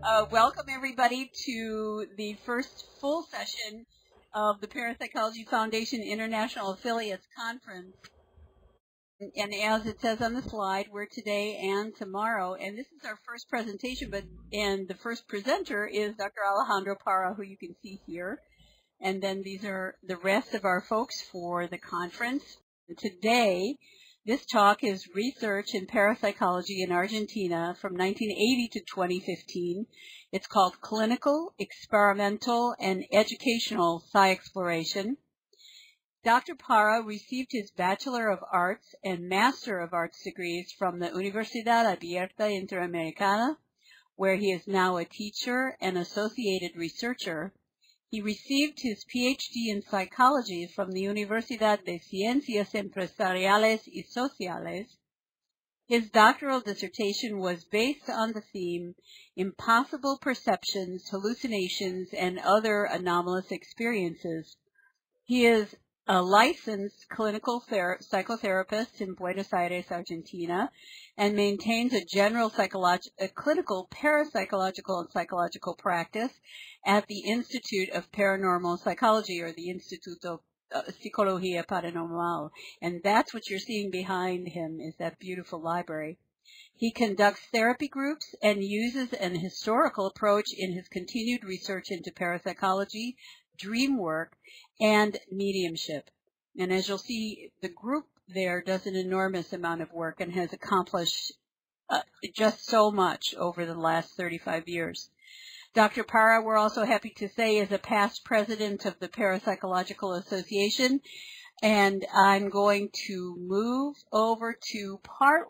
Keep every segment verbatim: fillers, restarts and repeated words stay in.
Uh, welcome everybody to the first full session of the Parapsychology Foundation International Affiliates Conference. And as it says on the slide, we're today and tomorrow, and this is our first presentation, but and the first presenter is Doctor Alejandro Parra, who you can see here. And then these are the rest of our folks for the conference. Today, this talk is Research in Parapsychology in Argentina from nineteen eighty to twenty fifteen. It's called Clinical, Experimental, and Educational Psi-Exploration. Doctor Parra received his Bachelor of Arts and Master of Arts degrees from the Universidad Abierta Interamericana, where he is now a teacher and associated researcher. He received his P H D in psychology from the Universidad de Ciencias Empresariales y Sociales. His doctoral dissertation was based on the theme Impossible Perceptions, Hallucinations, and Other Anomalous Experiences. He is a licensed clinical psychotherapist in Buenos Aires, Argentina, and maintains a general psychologi- a clinical parapsychological and psychological practice at the Institute of Paranormal Psychology, or the Instituto uh, Psicología Paranormal. And that's what you're seeing behind him, is that beautiful library. He conducts therapy groups and uses an historical approach in his continued research into parapsychology, dream work, and mediumship. And as you'll see, the group there does an enormous amount of work and has accomplished uh, just so much over the last thirty-five years. Doctor Parra, we're also happy to say, is a past president of the Parapsychological Association, and I'm going to move over to part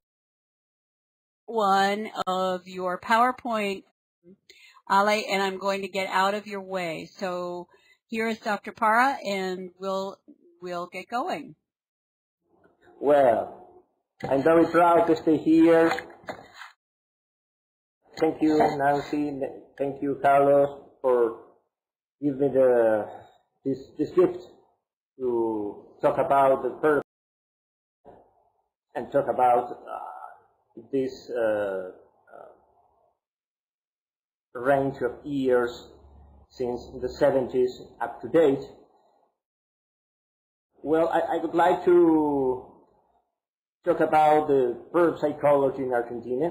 one of your PowerPoint, Ale, and I'm going to get out of your way. So here is Doctor Parra, and we'll we'll get going. Well, I'm very proud to stay here. Thank you, Nancy. Thank you, Carlos, for giving me the this this gift to talk about the purpose and talk about uh, this uh, uh, range of years since the seventies up to date. Well, I, I would like to talk about the parapsychology in Argentina.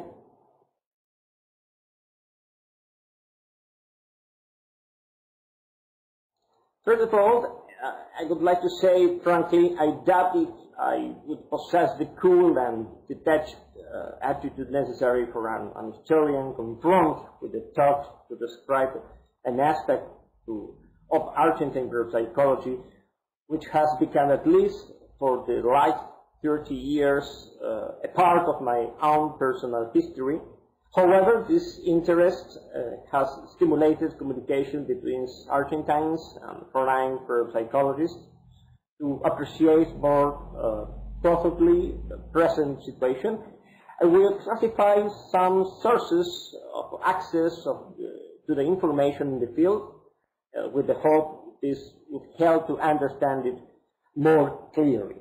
First of all, uh, I would like to say, frankly, I doubt if I would possess the cool and detached uh, attitude necessary for an, an historian confronted with the talk to describe an aspect to, of Argentine parapsychology, which has become, at least for the last thirty years, uh, a part of my own personal history. However, this interest uh, has stimulated communication between Argentines and foreign parapsychologists to appreciate more uh, profoundly the present situation. I will classify some sources of access of, uh, to the information in the field uh, with the hope this would help to understand it more clearly.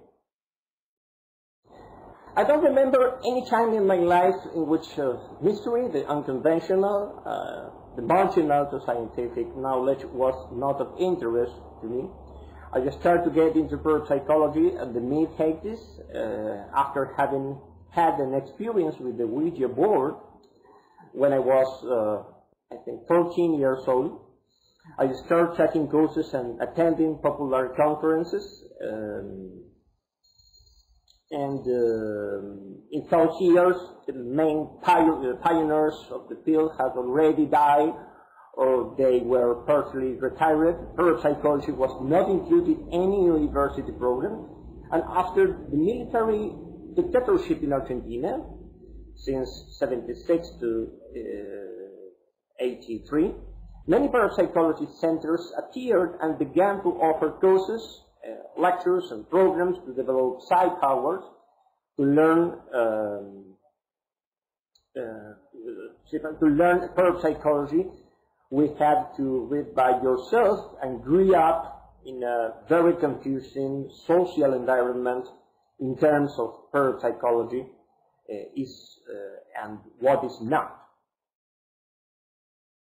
I don't remember any time in my life in which uh, mystery, the unconventional, uh, the marginal to scientific knowledge was not of interest to me. I just started to get into parapsychology in the mid eighties uh, after having had an experience with the Ouija board when I was, uh, I think, fourteen years old. I started checking courses and attending popular conferences. Um, And uh, in those years, the main pioneers of the field had already died, or they were partially retired. Parapsychology was not included in any university program. And after the military dictatorship in Argentina, since seventy-six to eighty-three, many parapsychology centers appeared and began to offer courses, Uh, lectures and programs to develop psi powers, to learn um, uh, to learn parapsychology. We had to read by yourself and grew up in a very confusing social environment in terms of parapsychology uh, is uh, and what is not.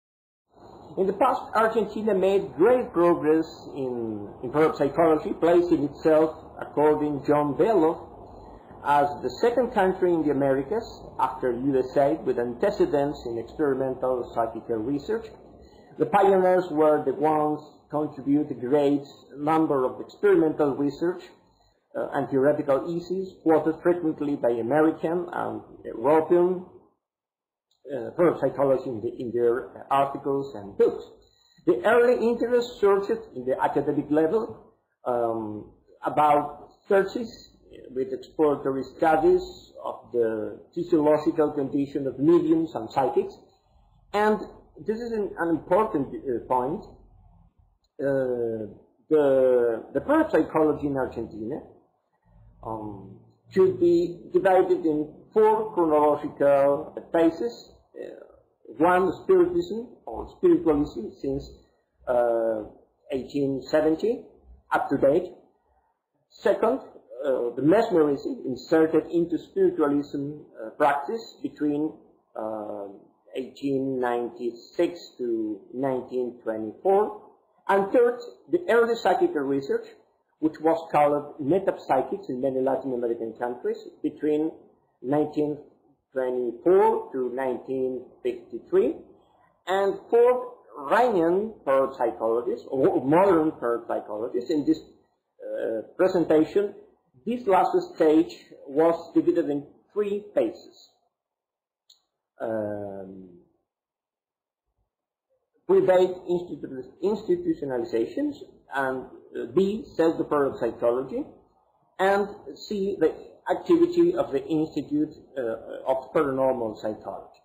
In the past, Argentina made great progress in, in parapsychology, placing itself, according to John Bellow, as the second country in the Americas, after U S A, with antecedents in experimental psychical research. The pioneers were the ones contribute a great number of experimental research uh, and theoretical essays, quoted frequently by American and European uh, parapsychology in, the, in their articles and books. The early interest surged in the academic level um, about thirties, with exploratory studies of the physiological condition of mediums and psychics. And this is an, an important uh, point. Uh, the, the parapsychology in Argentina um, should be divided in four chronological phases. Uh, one, spiritism or spiritualism since uh, eighteen seventy, up to date. Second, Uh, the mesmerism inserted into spiritualism uh, practice between uh, eighteen ninety-six to nineteen twenty-four. And third, the early psychical research, which was called metapsychics in many Latin American countries between nineteen twenty-four to nineteen fifty-three. And fourth, Rhenian parapsychologists, or modern parapsychologists. In this uh, presentation, this last stage was divided in three phases. Um, private institu institutionalizations, and uh, B, pseudo-parapsychology, and C, the activity of the Institute uh, of Paranormal Psychology.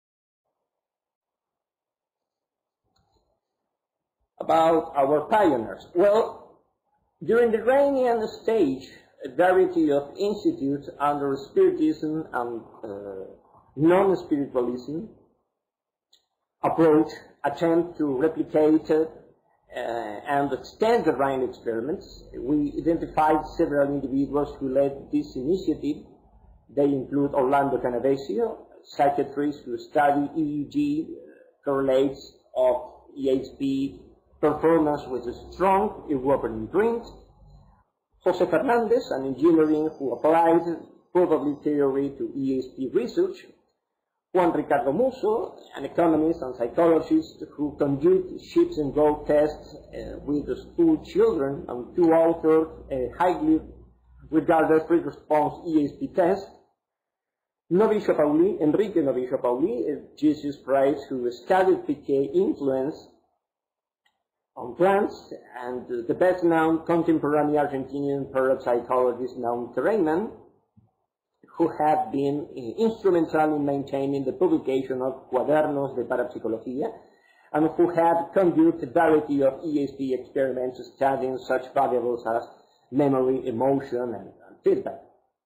About our pioneers. Well, during the Rhenian stage, a variety of institutes under Spiritism and uh, non-spiritualism approach attempt to replicate uh, and extend the Rhine experiments. We identified several individuals who led this initiative. They include Orlando Canavesio, psychiatrist who study E E G correlates of E S P performance with a strong European print. Jose Fernandez, an engineering who applied probability theory to E S P research. Juan Ricardo Musso, an economist and psychologist who conducted ships and gold tests uh, with the school children, and who authored a highly regarded pre-response E S P test. Novicio Pauli, Enrique Novicio Pauli, a Jesus Prize who studied P K influence on plants, and uh, the best-known contemporary Argentinian parapsychologist known Terrayman, who have been uh, instrumental in maintaining the publication of Cuadernos de Parapsicología, and who have conducted a variety of E S P experiments studying such variables as memory, emotion, and, and feedback.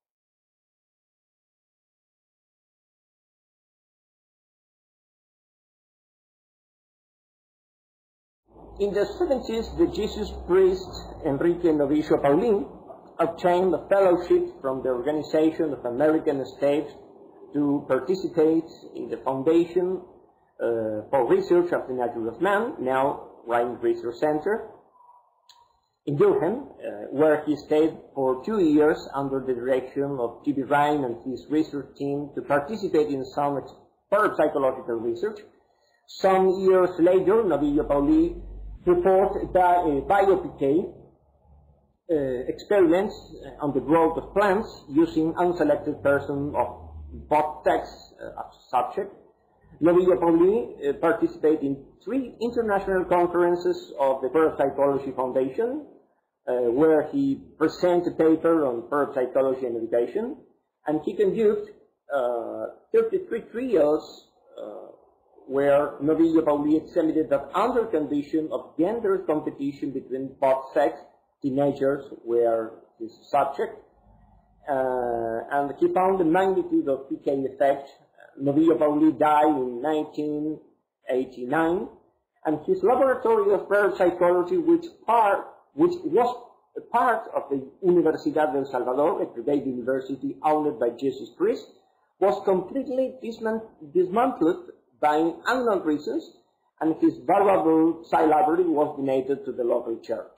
In the seventies, the Jesus priest Enrique Novicio Paulin obtained a fellowship from the Organization of American States to participate in the Foundation uh, for Research of the Nature of Man, now Rhine Research Center, in Durham, uh, where he stayed for two years under the direction of G B Rhine and his research team to participate in some parapsychological research. Some years later, Novicio Pauli reported uh, bio-P K uh, experiments on the growth of plants using unselected person of both sex uh, as subject. Novicio Pauli uh, participated in three international conferences of the Parapsychology Foundation, uh, where he presented a paper on parapsychology and education, and he conducted uh, thirty-three trials uh, where Novicio Pauli examined that under condition of gender competition between both sex, teenagers were his subject, uh, and he found the magnitude of P K effect. Novicio Pauli died in nineteen eighty-nine, and his laboratory of parapsychology, which, part, which was a part of the Universidad del Salvador, a private university owned by Jesus Christ, was completely dismant dismantled by unknown reasons, and his valuable Psi library was donated to the local church.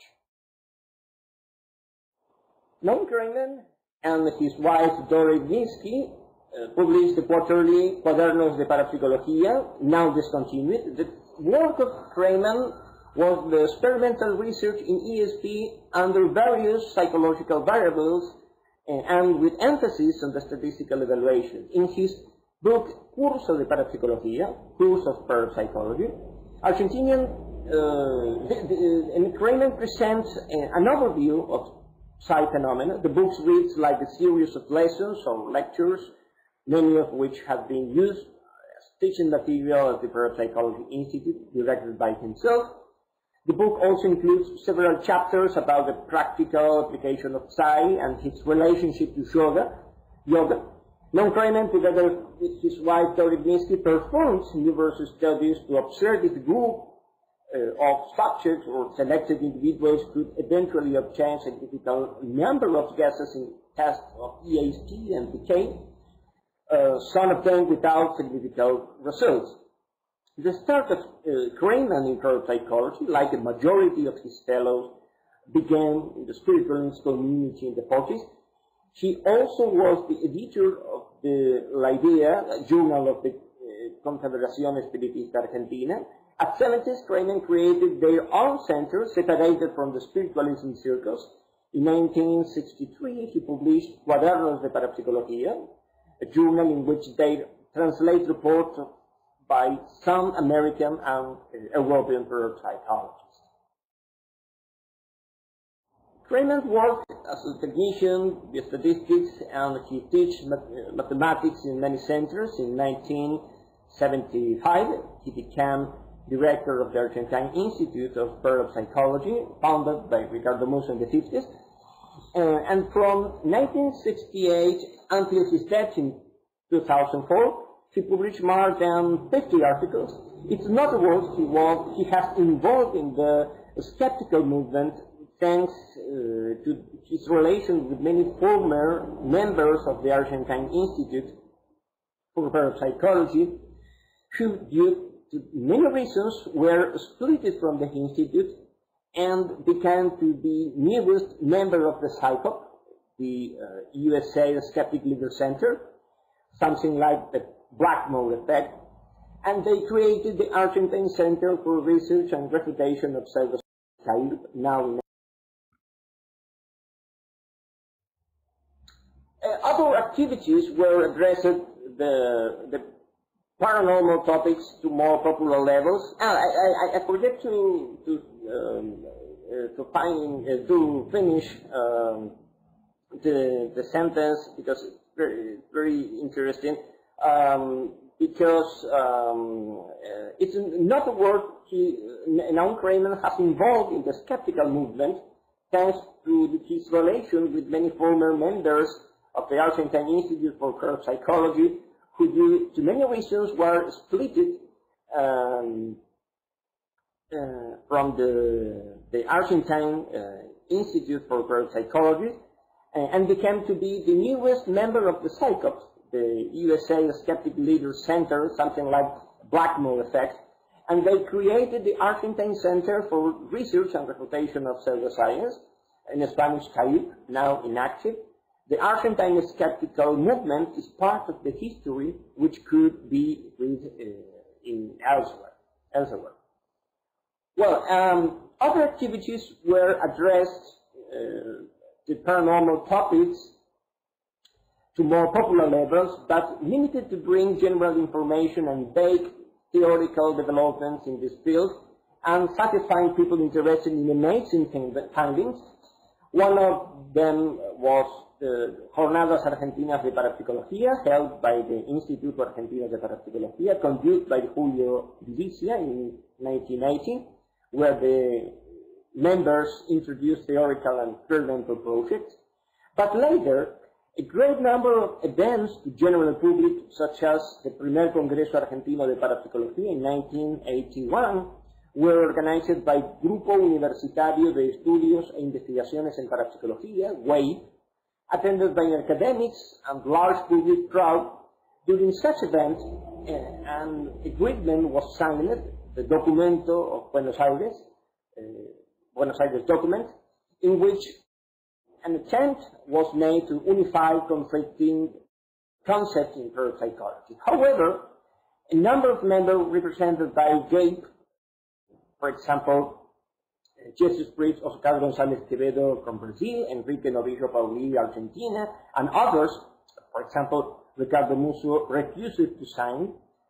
Zingrone and his wife Dore Winsky uh, published the quarterly Cuadernos de Parapsychologia, now discontinued. The work of Kramen was the experimental research in E S P under various psychological variables uh, and with emphasis on the statistical evaluation. In his book Curso de Parapsychologia, Course of Parapsychology, Argentinian uh, the, the, and Kramen presents uh, an overview of psi phenomena. The book reads like a series of lessons or lectures, many of which have been used as teaching material at the Parapsychology Institute, directed by himself. The book also includes several chapters about the practical application of psi and its relationship to yoga. yoga. Zingrone, together with his wife Dore Winsky, performs numerous studies to observe if a group Uh, of subjects or selected individuals could eventually obtain significant number of guesses in tests of E A S T and P K, uh, some obtained without significant results. The start of uh, Kramen in parapsychology, like a majority of his fellows, began in the spiritualist community in the forties. He also was the editor of the La Idea, a journal of the uh, Confederación Espiritista Argentina. At seventies, Kramen created their own center, separated from the spiritualism circles. In nineteen sixty-three, he published Cuadernos de Parapsychologia, a journal in which they translate reports by some American and European parapsychologists. Kramen worked as a technician with statistics, and he taught mathematics in many centers. In nineteen seventy-five, he became director of the Argentine Institute of Parapsychology, founded by Ricardo Musso in the fifties. Uh, and from nineteen sixty-eight until his death in two thousand four, he published more than fifty articles. It's notable he, was, he has involved in the skeptical movement thanks uh, to his relation with many former members of the Argentine Institute for Parapsychology, who due to many reasons were split from the Institute and became to be newest member of the C I C O P, the uh, U S A Skeptic Leader Center, something like the Blackmore effect, and they created the Argentine Center for Research and Refutation of Pseudoscience, now in uh, other activities were addressed the, the paranormal topics to more popular levels. Ah, I, I, I forget to to um, uh, to find uh, to finish um, the the sentence because it's very very interesting. Um, because um, uh, it's not a word he now Kramen has involved in the skeptical movement thanks to his relation with many former members of the Argentine Institute for Parapsychology, who due to many reasons were split um, uh, from the, the Argentine uh, Institute for Parapsychology uh, and became to be the newest member of the C I C O P, the U S A Skeptic Leader Center, something like Blackmore effect, and they created the Argentine Center for Research and Refutation of Pseudoscience, in Spanish C A I P, now inactive. The Argentine skeptical movement is part of the history which could be read uh, in elsewhere. elsewhere. Well, um, other activities were addressed uh, to paranormal topics to more popular levels, but limited to bring general information and vague theoretical developments in this field, and satisfying people interested in amazing findings. One of them was the Jornadas Argentinas de Parapsicología, held by the Instituto Argentino de Parapsicología, conducted by Julio Vidicia in nineteen eighty, where the members introduced theoretical and experimental projects. But later, a great number of events to general public, such as the Primer Congreso Argentino de Parapsicología in nineteen eighty-one, were organized by Grupo Universitario de Estudios e Investigaciones en Parapsicología, WAVE, attended by academics and large public crowd. During such event, uh, an agreement was signed the Documento of Buenos Aires, uh, Buenos Aires document, in which an attempt was made to unify conflicting concepts in parapsychology. However, a number of members represented by G A P E, for example, Jesus Priest, Oscar González Quevedo from Brazil, Enrique Novillo Pauli, Argentina, and others, for example, Ricardo Musso, refused to sign,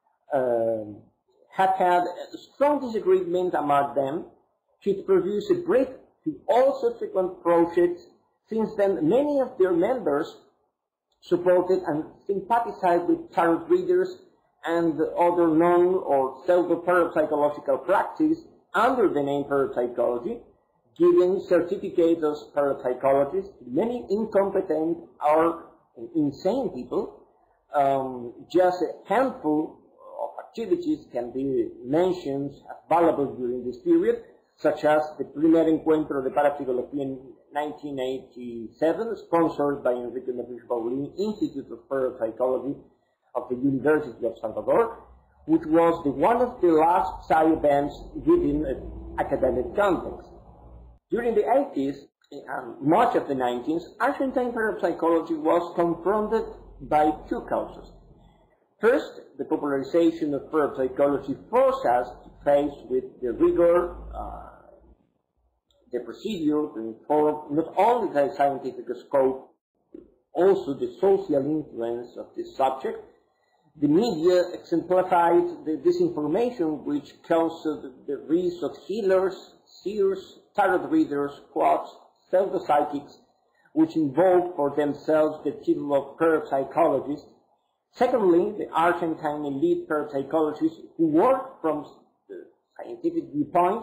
um, have had a strong disagreement among them, should produce a break to all subsequent projects. Since then, many of their members supported and sympathized with tarot readers and other known or pseudo-parapsychological practice under the name parapsychology, giving certificates as parapsychologists to many incompetent or insane people. Um, just a handful of activities can be mentioned as valuable during this period, such as the Primer Encuentro de Parapsychology in nineteen eighty-seven, sponsored by Enrique Novillo Pauli, Institute of Parapsychology of the University of Salvador, which was the one of the last psi events within an academic context. During the eighties and much of the nineties, Argentine parapsychology was confronted by two causes. First, the popularization of parapsychology forced us to face with the rigor, uh, the procedure to inform not only the scientific scope, also the social influence of this subject. The media exemplified the disinformation which caused the rise of healers, seers, tarot readers, quads, pseudo-psychics, which invoked for themselves the title of parapsychologists. Secondly, the Argentine elite parapsychologists who worked from the scientific viewpoint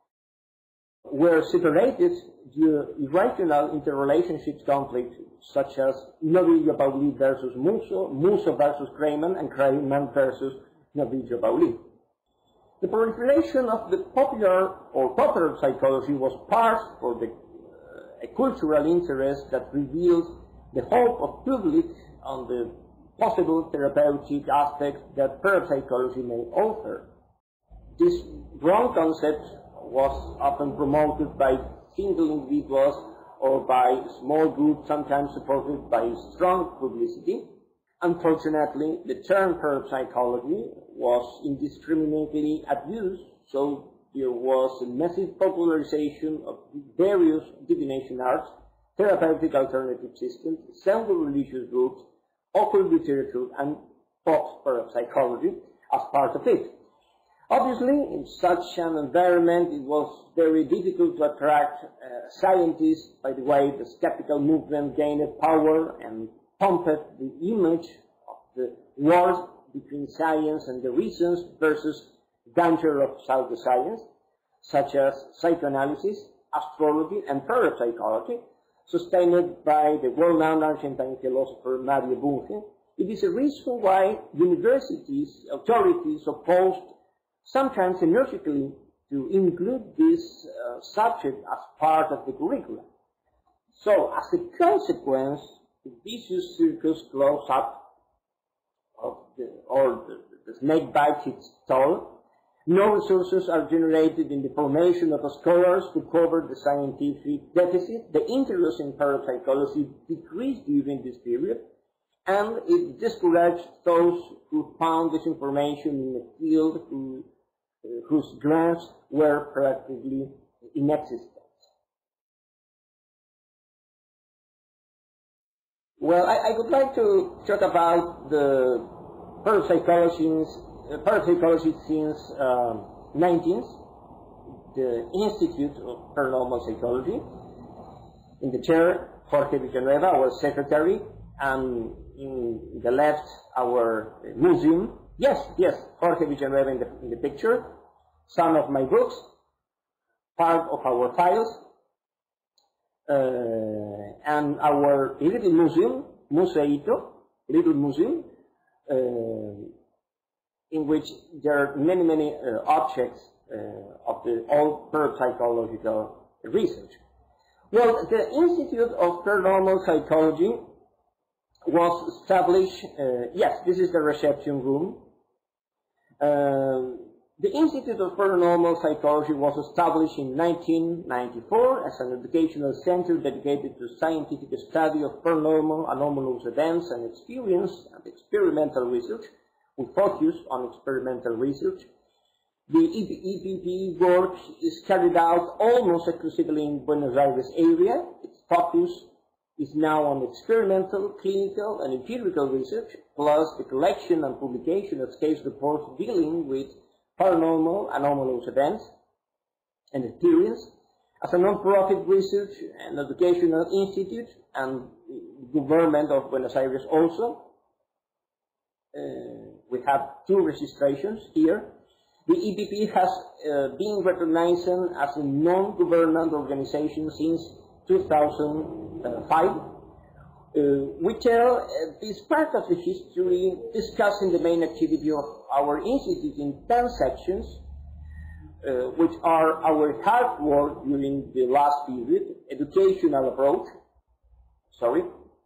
were separated due to irrational interrelationships conflict, such as Novillo Pauli versus Musso, Musso versus Crayman, and Crayman versus Novillo Pauli. The proliferation of the popular or popular psychology was part for the, uh, a cultural interest that reveals the hope of public on the possible therapeutic aspects that parapsychology may offer. This wrong concept was often promoted by single individuals or by small groups, sometimes supported by strong publicity. Unfortunately, the term parapsychology was indiscriminately abused, so there was a massive popularization of various divination arts, therapeutic alternative systems, pseudo-religious groups, occult literature, and pop parapsychology as part of it. Obviously, in such an environment, it was very difficult to attract uh, scientists. By the way, the skeptical movement gained power and pumped the image of the wars between science and the reasons versus danger of pseudoscience, such as psychoanalysis, astrology, and parapsychology, sustained by the well-known Argentine philosopher Mario Bunge. It is a reason why universities, authorities opposed sometimes energetically to include this uh, subject as part of the curriculum. So, as a consequence, the vicious circus close up of the, or the, the snake bites its tail. No resources are generated in the formation of scholars to cover the scientific deficit. The interest in parapsychology decreased during this period, and it discouraged those who found this information in the field who, uh, whose grants were practically inexistent. Well, I, I would like to talk about the parapsychology, uh, parapsychology since um, nineteenth, the Institute of Paranormal Psychology. In the chair, Jorge Villanueva, our secretary, and in the left, our museum. Yes, yes, Jorge Villanueva in the, in the picture. Some of my books, part of our files, uh, and our little museum, Museito, little museum, uh, in which there are many, many uh, objects uh, of the old parapsychological research. Well, the Institute of Paranormal Psychology was established, uh, yes, this is the reception room. Uh, The Institute of Paranormal Psychology was established in nineteen ninety-four as an educational center dedicated to scientific study of paranormal, anomalous events and experience and experimental research. We focus on experimental research. The E P P work is carried out almost exclusively in Buenos Aires area. Its focus is now on experimental, clinical, and empirical research, plus the collection and publication of case reports dealing with paranormal, anomalous events and experience. As a non-profit research and educational institute, and government of Buenos Aires also, uh, we have two registrations here. The E P P has uh, been recognized as a non-government organization since two thousand five. Uh, we tell uh, this part of the history discussing the main activity of our institute in ten sections, uh, which are our hard work during the last period, educational approach, sorry,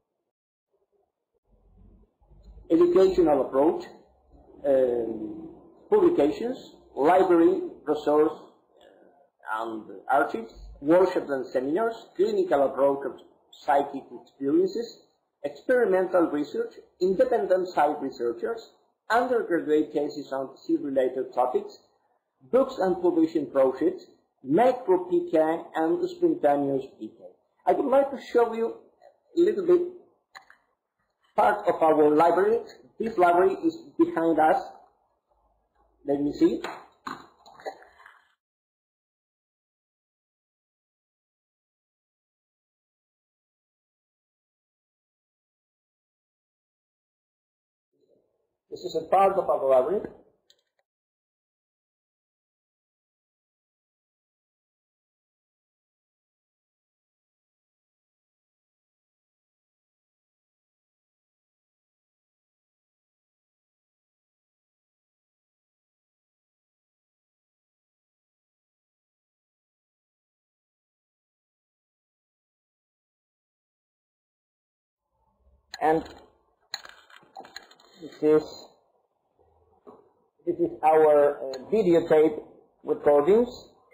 educational approach, um, publications, library, resource, uh, and archives, workshops and seminars, clinical approach of psychic experiences, experimental research, independent site researchers, undergraduate cases on sea-related topics, books and publishing projects, micro-P K, and spontaneous P K. I would like to show you a little bit part of our library. This library is behind us. Let me see. This is a part of our library. And this is this is our uh, videotape recordings.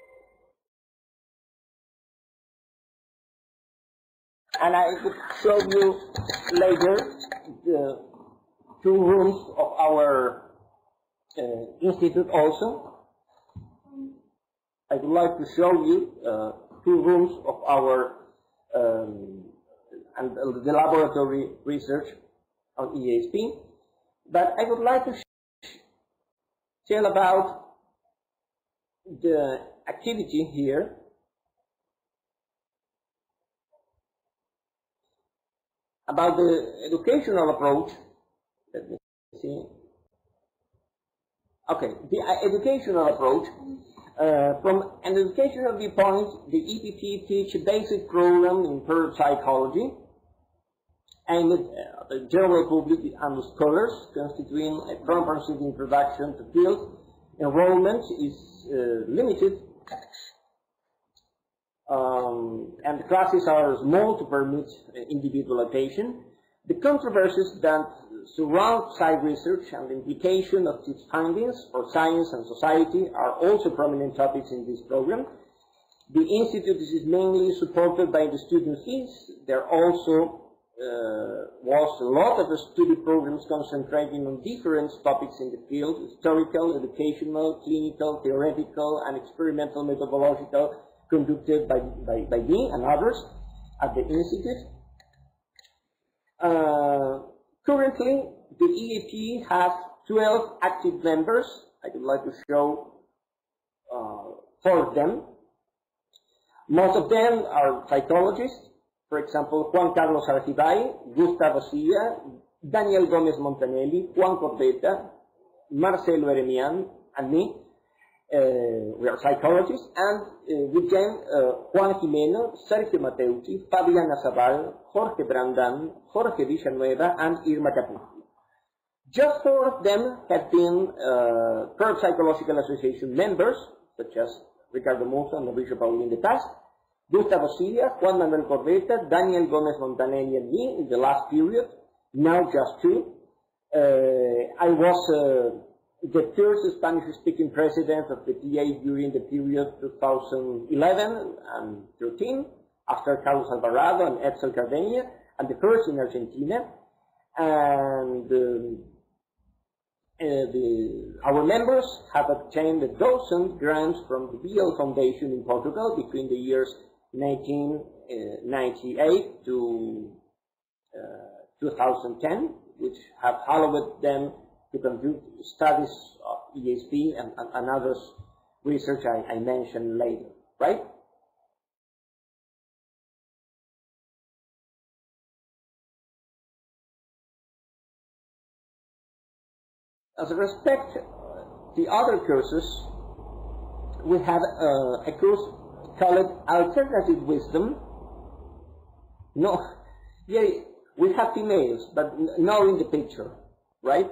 And I will show you later the two rooms of our uh, institute also. I would like to show you uh, two rooms of our um, and the laboratory research on E A S P. But I would like to tell about the activity here. About the educational approach. Let me see. Okay, the educational approach. Uh, from an educational viewpoint, the E P P teach a basic program in parapsychology aimed at the general public and scholars, constituting a comprehensive introduction to field. Enrollment is uh, limited, um, and the classes are small to permit individual attention. The controversies that surround side research and the implication of its findings for science and society are also prominent topics in this program. The Institute is mainly supported by the student fees. There also uh, was a lot of study programs concentrating on different topics in the field: historical, educational, clinical, theoretical, and experimental methodological, conducted by, by, by me and others at the Institute. Uh, currently, the E A P has twelve active members. I would like to show uh, four of them. Most of them are psychologists. For example, Juan Carlos Argibay, Gustavo Silla, Daniel Gomez Montanelli, Juan Corbeta, Marcelo Eremian, and me. Uh, we are psychologists, and uh, with them uh, Juan Jimeno, Sergio Mateucci, Fabiana Zabal, Jorge Brandan, Jorge Villanueva, and Irma Capucci. Just four of them have been uh, Parapsychological Association members, such as Ricardo Musa and Mauricio Pauli in the past, Gustavo Silla, Juan Manuel Corbeta, Daniel Gomez Montanelli, and me in the last period, now just two. Uh, I was uh, the first Spanish-speaking president of the P A during the period two thousand eleven and thirteen, after Carlos Alvarado and Edsel Cardeña, and the first in Argentina. And um, uh, the, our members have obtained a dozen grants from the B L Foundation in Portugal between the years nineteen ninety-eight to uh, two thousand ten, which have allowed them to conduct studies of E S P and, and, and others research I, I mentioned later, right? As a respect the other courses, we have uh, a course called Alternative Wisdom. No, yeah, we have females, but no in the picture, right?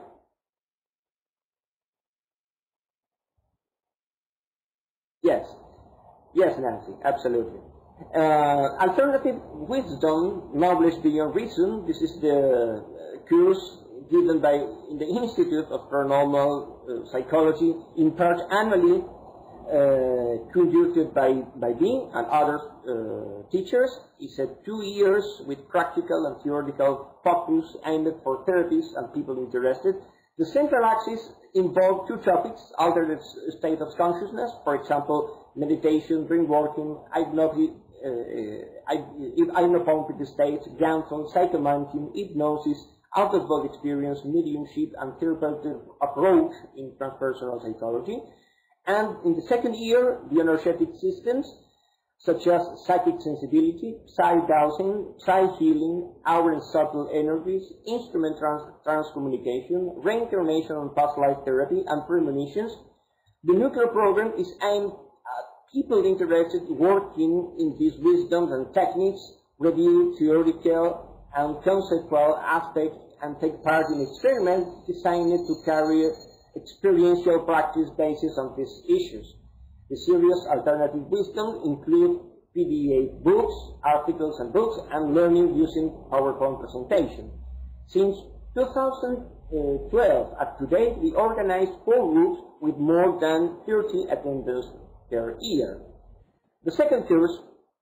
Yes, yes, Nancy, absolutely. Uh, Alternative Wisdom, Knowledge Beyond Reason. This is the uh, course given by in the Institute of Paranormal uh, Psychology, in part annually, uh, conducted by by me and other uh, teachers. It's a two years with practical and theoretical focus aimed for therapists and people interested. The central axis involved two topics: alternate state of consciousness, for example, meditation, dream working, hypnotic, uh, hypnopompic states, Gantel, psychomantium, hypnosis, out-of-body experience, mediumship, and therapeutic approach in transpersonal psychology. And in the second year, the energetic systems, such as psychic sensibility, psi-dowsing, psi-healing, aura and subtle energies, instrument trans transcommunication, reincarnation and past life therapy, and premonitions. The nuclear program is aimed at people interested in working in these wisdoms and techniques, review theoretical and conceptual aspects, and take part in experiments designed to carry experiential practice basis on these issues. The series Alternative Wisdom include P D A books, articles and books, and learning using PowerPoint presentation. Since two thousand twelve up to date, we organized four groups with more than thirty attendants per year. The second course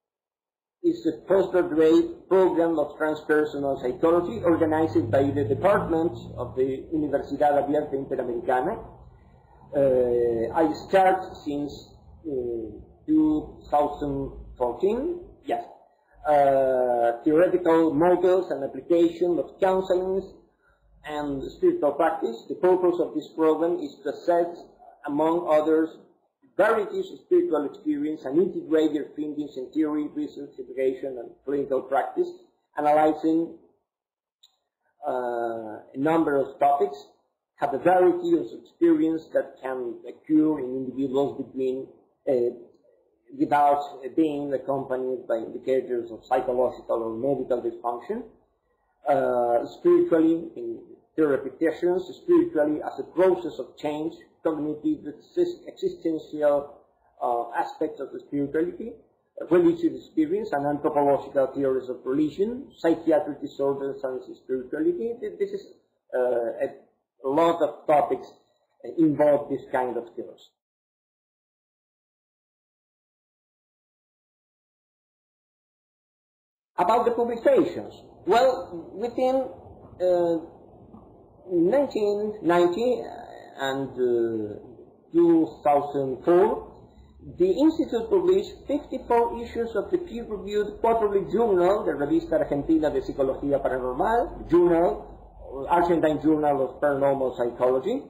is the postgraduate program of transpersonal psychology organized by the Department of the Universidad Abierta Interamericana. Uh, I start since uh, two thousand fourteen, yes. Uh, theoretical models and application of counseling and spiritual practice. The purpose of this program is to assess, among others, varieties of spiritual experience and integrate their findings in theory, research, education, and clinical practice, analyzing uh, a number of topics, have a variety of experience that can occur in individuals between, uh, without being accompanied by indicators of psychological or medical dysfunction, uh, spiritually in therapy sessions, spiritually as a process of change, cognitive, existential uh, aspects of the spirituality, religious experience, and anthropological theories of religion, psychiatric disorders and spirituality. This is uh, a lot of topics involve this kind of course. About the publications, well, within uh, nineteen ninety and uh, two thousand four, the Institute published fifty-four issues of the peer-reviewed quarterly journal, the Revista Argentina de Psicología Paranormal, journal, Argentine Journal of Paranormal Psychology.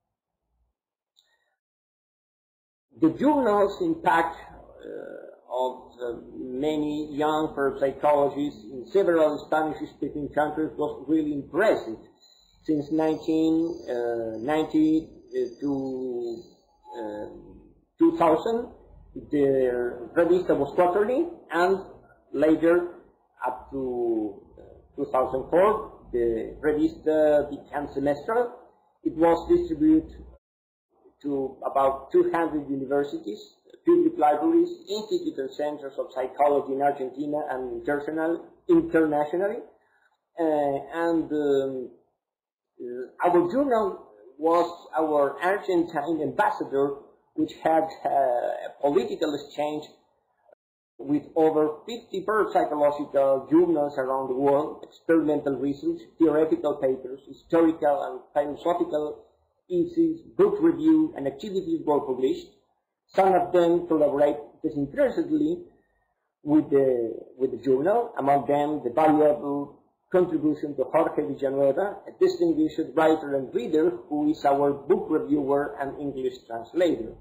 The journal's impact uh, of uh, many young parapsychologists in several Spanish-speaking countries was really impressive. Since nineteen ninety to uh, two thousand, the Revista was quarterly, and later, up to uh, two thousand four, the Revista became semestral. It was distributed to about two hundred universities, public libraries, institutes and centers of psychology in Argentina and international, internationally. Uh, and um, Uh, our journal was our Argentine ambassador, which had uh, a political exchange with over fifty parapsychological journals around the world, experimental research, theoretical papers, historical and philosophical essays, book review, and activities were published. Some of them collaborate disinterestedly with the, with the journal, among them the valuable contribution to Jorge Villanueva, a distinguished writer and reader who is our book reviewer and English translator.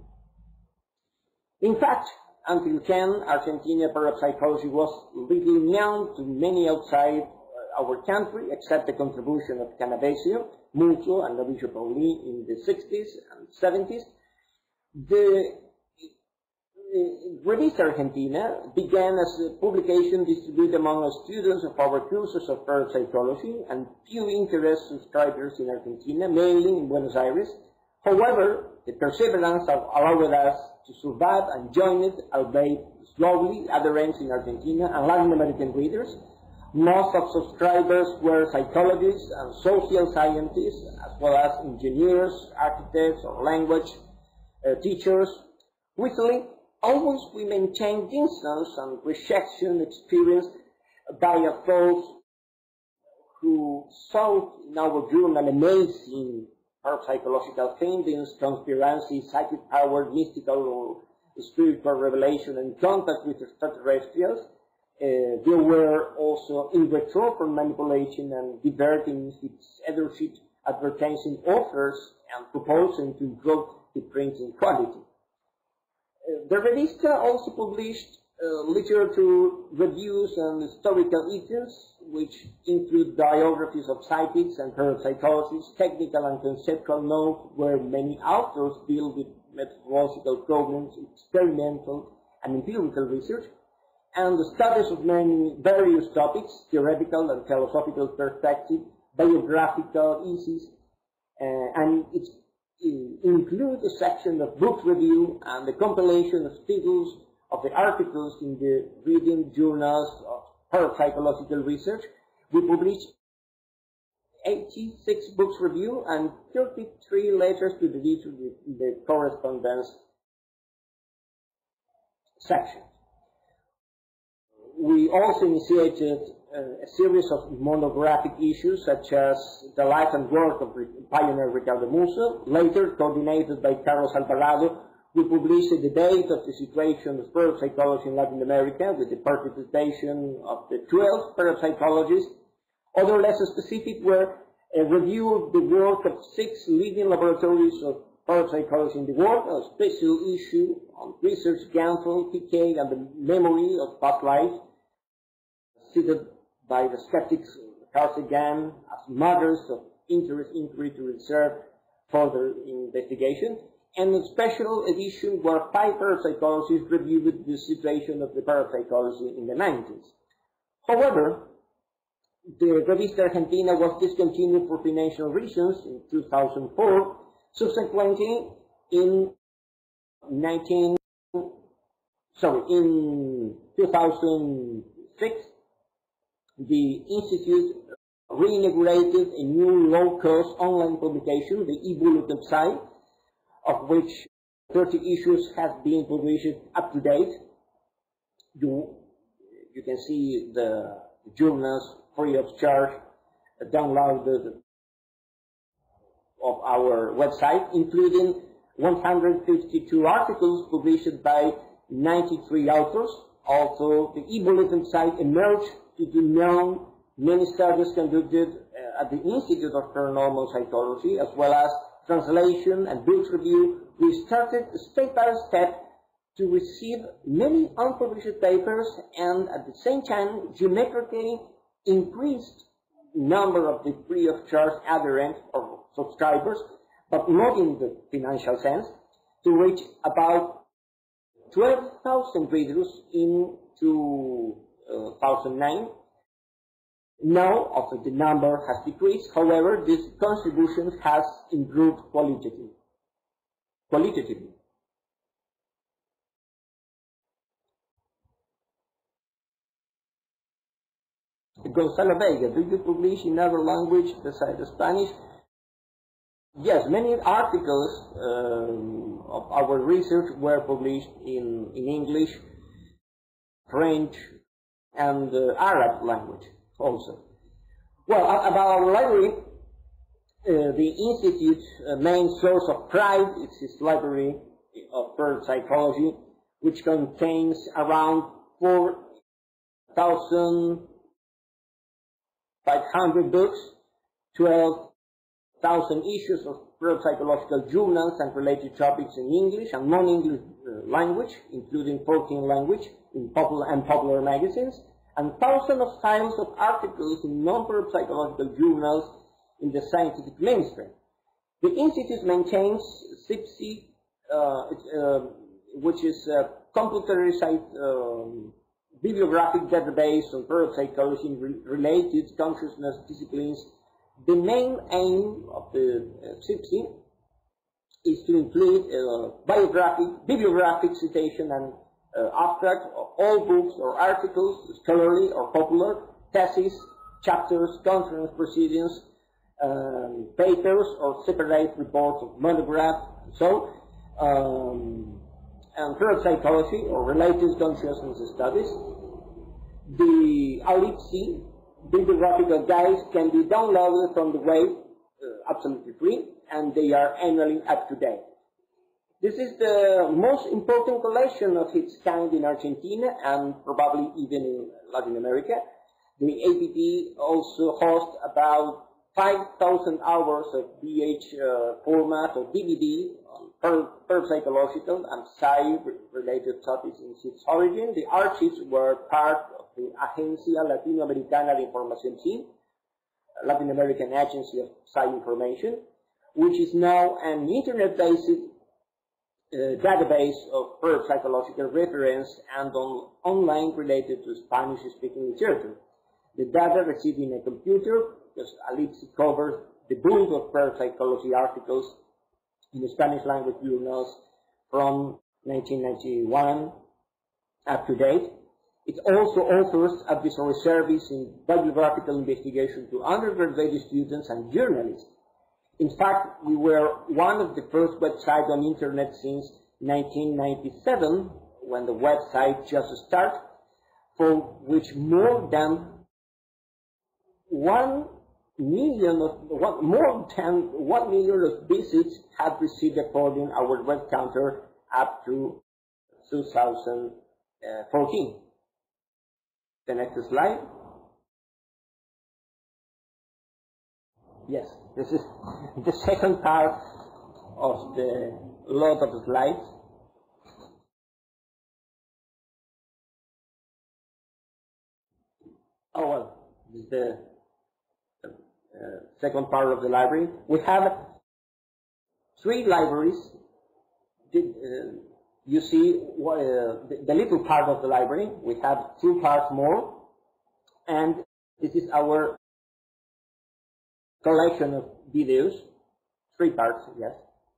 In fact, until then, Argentina parapsychology was little known to many outside our country, except the contribution of Canavesio, Mucho, and Novicio Pauli in the sixties and seventies. The uh, Revista Argentina began as a publication distributed among students of our courses of parapsychology and few interest subscribers in Argentina, mainly in Buenos Aires. However, the perseverance allowed us to survive and join it, albeit slowly, adherents in Argentina and Latin American readers. Most of subscribers were psychologists and social scientists, as well as engineers, architects, or language uh, teachers. Recently, always we maintained distance and rejection experienced by those who saw in our journal amazing parapsychological findings, conspiracy, psychic power, mystical or spiritual revelation, and contact with extraterrestrials. Uh, there were also in retro for manipulation and diverting its editorship, advertising offers and proposing to improve the printing quality. Uh, the Revista also published uh, literature reviews and historical items, which include biographies of psychics and parapsychologists, technical and conceptual notes where many authors deal with methodological problems, experimental and empirical research, and the studies of many various topics, theoretical and philosophical perspective, biographical essays, uh, and it uh, includes a section of book review and the compilation of titles of the articles in the reading journals of parapsychological research. We published eighty-six books review and thirty-three letters to the editor in the correspondence section. We also initiated uh, a series of monographic issues, such as the life and work of pioneer Ricardo Musso. Later, coordinated by Carlos Alvarado, we published a debate of the situation of parapsychology in Latin America with the participation of the twelve parapsychologists. Other less specific were a review of the work of six leading laboratories of parapsychology in the world, a special issue on research, counsel, P K, and the memory of past life, cited by the skeptics Carl Sagan as matters of interest inquiry to reserve further investigation, and a special edition where five parapsychologists reviewed the situation of the parapsychology in the nineties. However, the Revista Argentina was discontinued for financial reasons in two thousand four. Subsequently, in nineteen, sorry, in two thousand six, the Institute re-inaugurated a new low-cost online publication, the e-bulletin site, of which thirty issues have been published up to date. You, you can see the journals free of charge, uh, downloaded of our website, including one hundred fifty-two articles published by ninety-three authors. Also, the e-bulletin site emerged to be known many studies conducted uh, at the Institute of Paranormal Psychology, as well as translation and books review. We started step by step to receive many unpublished papers, and at the same time geometrically increased number of the free of charge adherents or subscribers, but not in the financial sense, to reach about twelve thousand readers in two thousand nine. Now, although the number has decreased, however, this contribution has improved qualitatively. qualitatively. Gonzalo Vega, do you publish in other language besides Spanish? yes, many articles um, of our research were published in, in English, French, and uh, Arab language also. Well, about our library, uh, the Institute's uh, main source of pride is its library of parapsychology, which contains around four thousand five hundred books, twelve thousand issues of parapsychological journals and related topics in English and non-English uh, language, including fourteen language in popular and popular magazines, and thousands of files of articles in non-parapsychological journals in the scientific mainstream. The Institute maintains C I P S I, uh, uh, which is a computerized um, bibliographic database on parapsychology and re related consciousness disciplines. The main aim of the uh, C I P S I is to include uh, biographic, bibliographic citation and uh, abstract of all books or articles, scholarly or popular, theses, chapters, conference proceedings, um, papers, or separate reports of monographs. So, um, and parapsychology or related consciousness studies. The A L I P S I bibliographical guides can be downloaded from the web, uh, absolutely free, and they are annually up to date. This is the most important collection of its kind in Argentina and probably even in Latin America. The A P P also hosts about five thousand hours of V H uh, format or D V D on parapsychological and psi-related topics in its origin. The archives were part of the Agencia Latinoamericana de Información S I N, Latin American Agency of Psi Information, which is now an internet-based uh, database of parapsychological reference and on, online related to Spanish-speaking literature. The data received in a computer, because A L I P S I covers the bulk of parapsychology articles in Spanish language journals from nineteen ninety-one up to date. It also offers advisory service in bibliographical investigation to undergraduate students and journalists. In fact, we were one of the first websites on internet since nineteen ninety-seven, when the website just started, for which more than one million of one, more than one million of visits have received according to our web counter up to two thousand fourteen. The next slide. Yes, this is the second part of the lot of slides. Oh well, this is the uh, second part of the library. We have three libraries. Did, uh, you see uh, the, the little part of the library. We have two parts more, and this is our collection of videos. Three parts, yes.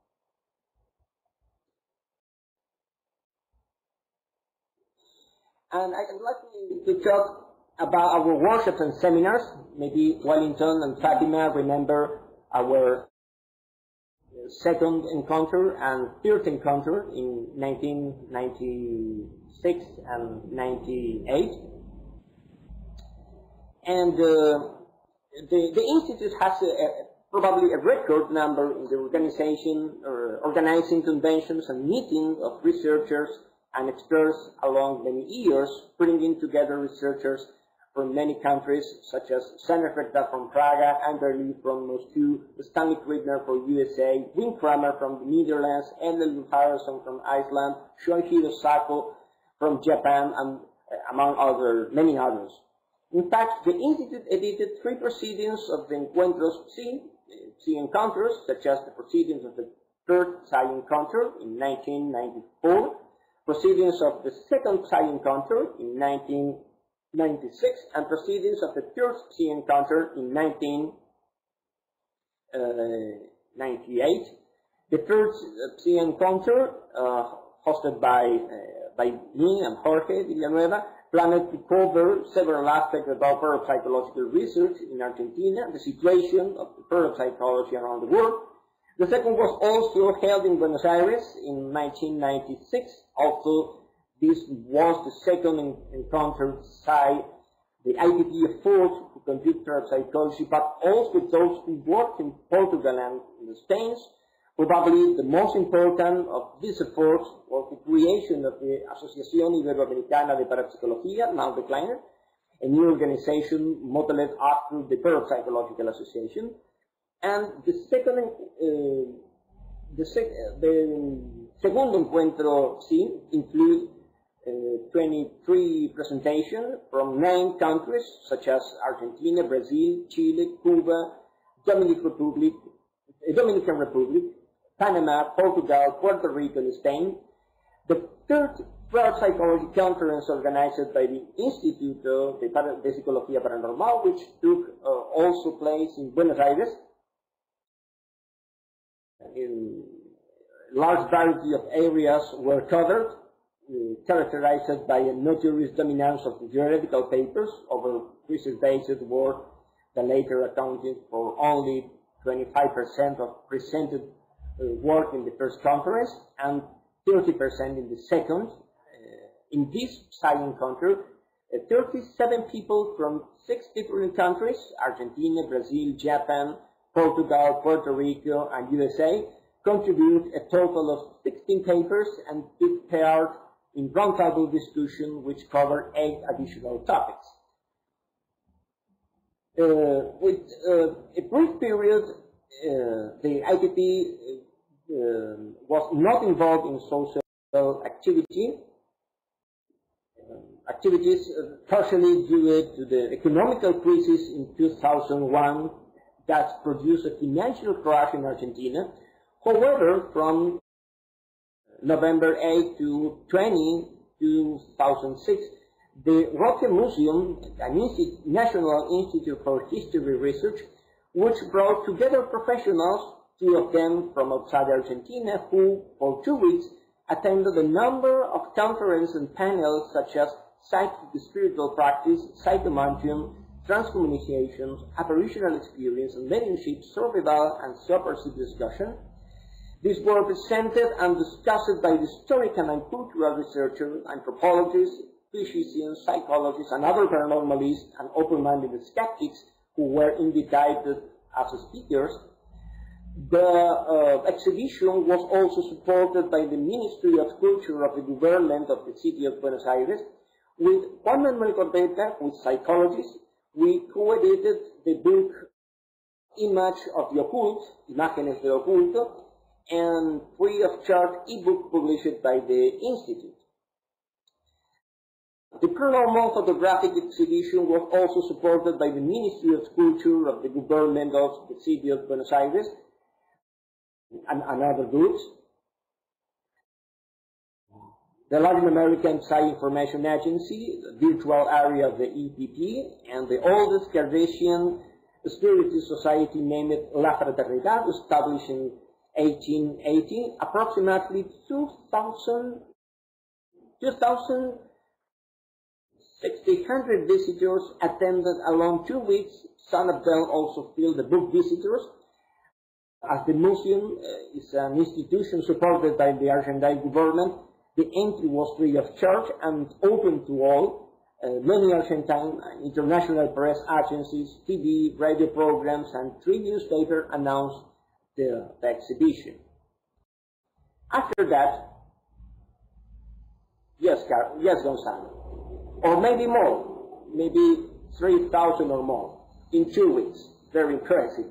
And I'd like to talk about our workshops and seminars. Maybe Wellington and Fatima remember our second encounter and third encounter in nineteen ninety-six and ninety-eight. And uh, the, the Institute has a, a, probably a record number in the organization or organizing conventions and meetings of researchers and experts along many years, bringing together researchers from many countries, such as Senefrekta from Praga, Anderly from Moscow, Stanley Kriegner from U S A, Wim Kramer from the Netherlands, Endel Harrison from Iceland, Shunhiro Sako from Japan, and among other, many others. In fact, the Institute edited three proceedings of the Encuentros Psi, Psi Encounters, such as the proceedings of the third Psi Encounter in nineteen ninety-four, proceedings of the second Psi Encounter in nineteen ninety-six, and proceedings of the third Psi Encounter in nineteen ninety-eight. The third Psi Encounter, uh, hosted by, uh, by me and Jorge Villanueva, planned to cover several aspects about parapsychological research in Argentina, the situation of parapsychology around the world, The second was also held in Buenos Aires in nineteen ninety-six, although this was the second encounter by the I P P efforts to conduct parapsychology, but also those who work in Portugal and in Spain. Probably the most important of these efforts was the creation of the Asociación Iberoamericana de Parapsicología, now declined, a new organization modeled after the Parapsychological Association. And the second, uh, the, sec the segundo encuentro, sí, include uh, twenty-three presentations from nine countries, such as Argentina, Brazil, Chile, Cuba, Dominican Republic, uh, Dominican Republic, Panama, Portugal, Puerto Rico, and Spain. The third parapsychology conference organized by the Institute of de Psicología Paranormal, which took uh, also place in Buenos Aires. In large variety of areas were covered, uh, characterized by a notorious dominance of theoretical papers over research-based work, that later accounted for only twenty-five percent of presented uh, work in the first conference and thirty percent in the second. Uh, in this science encounter, uh, thirty-seven people from six different countries, Argentina, Brazil, Japan, Portugal, Puerto Rico, and U S A, contribute a total of sixteen papers and took part in roundtable discussion which covered eight additional topics. Uh, with uh, a brief period, uh, the I P P uh, was not involved in social activity, uh, activities uh, partially due to the economical crisis in two thousand one that produced a financial crash in Argentina. However, from November eighth to twentieth, two thousand six, the Roque Museum, an institu National Institute for History Research, which brought together professionals, two of them from outside Argentina, who, for two weeks, attended a number of conferences and panels such as psychic spiritual practice, psychomantium, transcommunications, apparitional experience, and mediumship, survival, and subversive discussion. These were presented and discussed by the historical and cultural researchers, anthropologists, physicians, psychologists, and other paranormalists and open-minded skeptics who were invited as speakers. The uh, exhibition was also supported by the Ministry of Culture of the government of the city of Buenos Aires. With Juan Manuel Corbeta, with psychologists, we co-edited the book Image of the Occult, Imágenes del Oculto, and free of charge ebook published by the Institute. The paranormal photographic exhibition was also supported by the Ministry of Culture of the government of the city of Buenos Aires and, and other groups. The Latin American Psi Information Agency, the virtual area of the E P P, and the oldest Cardassian Spiritist society named La Fraternidad, established in eighteen eighty. Approximately two thousand, two thousand six hundred visitors attended along two weeks. Some of them also filled the book visitors. As the museum uh, is an institution supported by the Argentine government, the entry was free of charge and open to all. Uh, many Argentine and international press agencies, T V, radio programs, and three newspapers announced the, the exhibition. After that, yes, Car yes, Gonzalo, or maybe more, maybe three thousand or more in two weeks. Very impressive.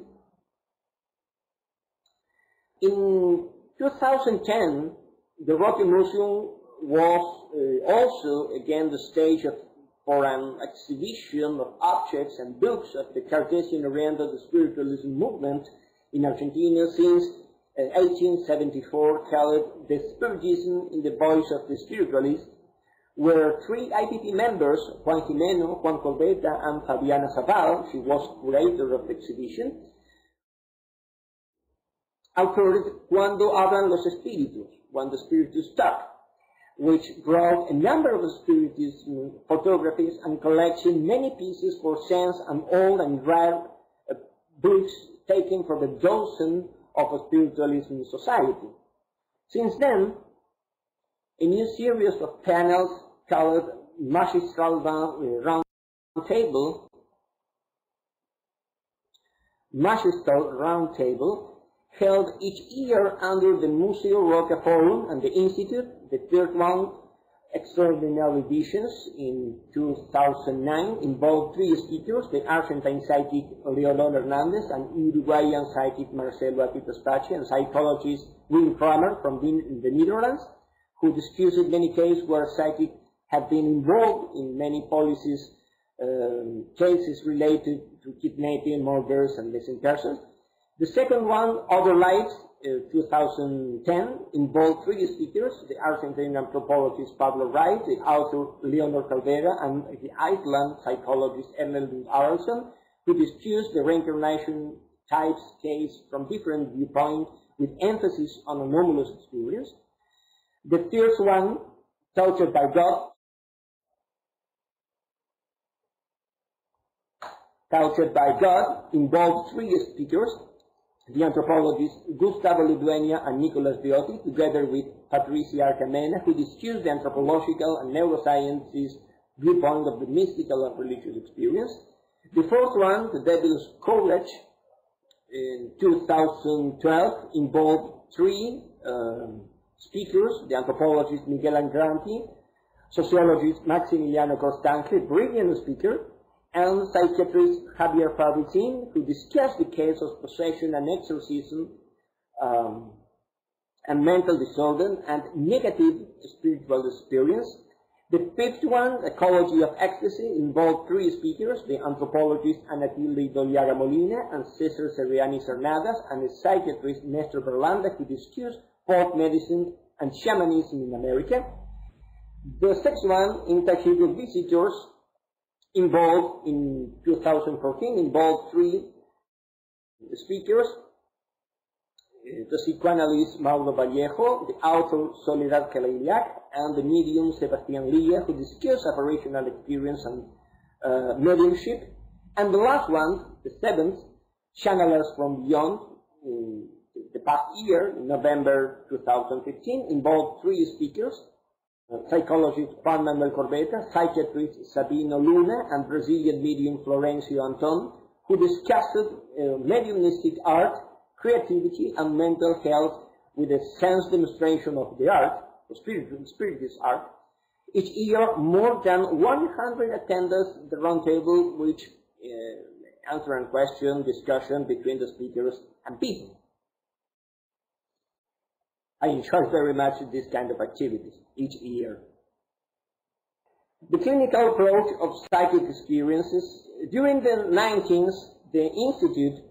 In two thousand ten, the Roque Museum was uh, also again the stage of, for an exhibition of objects and books of the Cartesian-oriented spiritualism movement in Argentina since uh, eighteen seventy-four, called the Spiritism in the Voice of the Spiritualist, where three I P P members, Juan Gimeno, Juan Corbeta, and Fabiana Zaval, she was curator of the exhibition, authored Cuando Hablan los Espíritus, When the Spiritus Talk, which brought a number of spiritism photographies and collected many pieces for sense and old and rare uh, books taken from a dozen of spiritualism in society. Since then, a new series of panels called Magistral Round Table, Magistral Round Table, held each year under the Museo Roca Forum and the Institute, the third one, extraordinary editions in two thousand nine, involved three speakers, the Argentine psychic Leonor Hernandez, and Uruguayan psychic Marcelo Aquitospache, and psychologist Wim Kramer from the Netherlands, who discussed many cases where psychics have been involved in many policies, um, cases related to kidnapping, murders, and missing persons. The second one, Other Lives, uh, two thousand ten, involved three speakers, the Argentine anthropologist Pablo Wright, the author Leonor Caldera, and the Iceland psychologist Erlend Aralson, who discussed the reincarnation types case from different viewpoints with emphasis on anomalous experience. The third one, Touched by God, Touched by God, involved three speakers, the anthropologists Gustavo Ludueña and Nicolas Viotti, together with Patricia Arcamena, who discussed the anthropological and neurosciences viewpoint of the mystical and religious experience. The fourth one, The Devil's College, in two thousand twelve, involved three um, speakers, the anthropologist Miguel Angranti, sociologist Maximiliano Constante, brilliant speaker, and psychiatrist Javier Fabrizin, who discussed the case of possession and exorcism um, and mental disorder and negative spiritual experience. The fifth one, Ecology of Ecstasy, involved three speakers, the anthropologist Anatilde Doliaga Molina and Cesar Seriani Cernadas, and the psychiatrist Nestor Berlanda, who discussed folk medicine and shamanism in America. The sixth one, Intangible Visitors, involved in two thousand fourteen, involved three speakers, the psychoanalyst Mauro Vallejo, the author Soledad Calailiac, and the medium Sebastián Lilla, who discussed apparitional experience and uh, mediumship. And the last one, the seventh, Channelers from Beyond, in the past year, in November two thousand fifteen, involved three speakers, uh, psychologist Juan Manuel Corbeta, psychiatrist Sabino Luna, and Brazilian medium Florencio Anton, who discussed uh, mediumistic art, creativity, and mental health with a sense demonstration of the art, the spirit, spiritist art. Each year, more than one hundred attendants at the roundtable, which uh, answer and question, discussion between the speakers and people. I enjoy very much this kind of activities each year. The clinical approach of psychic experiences. During the nineteenth, the Institute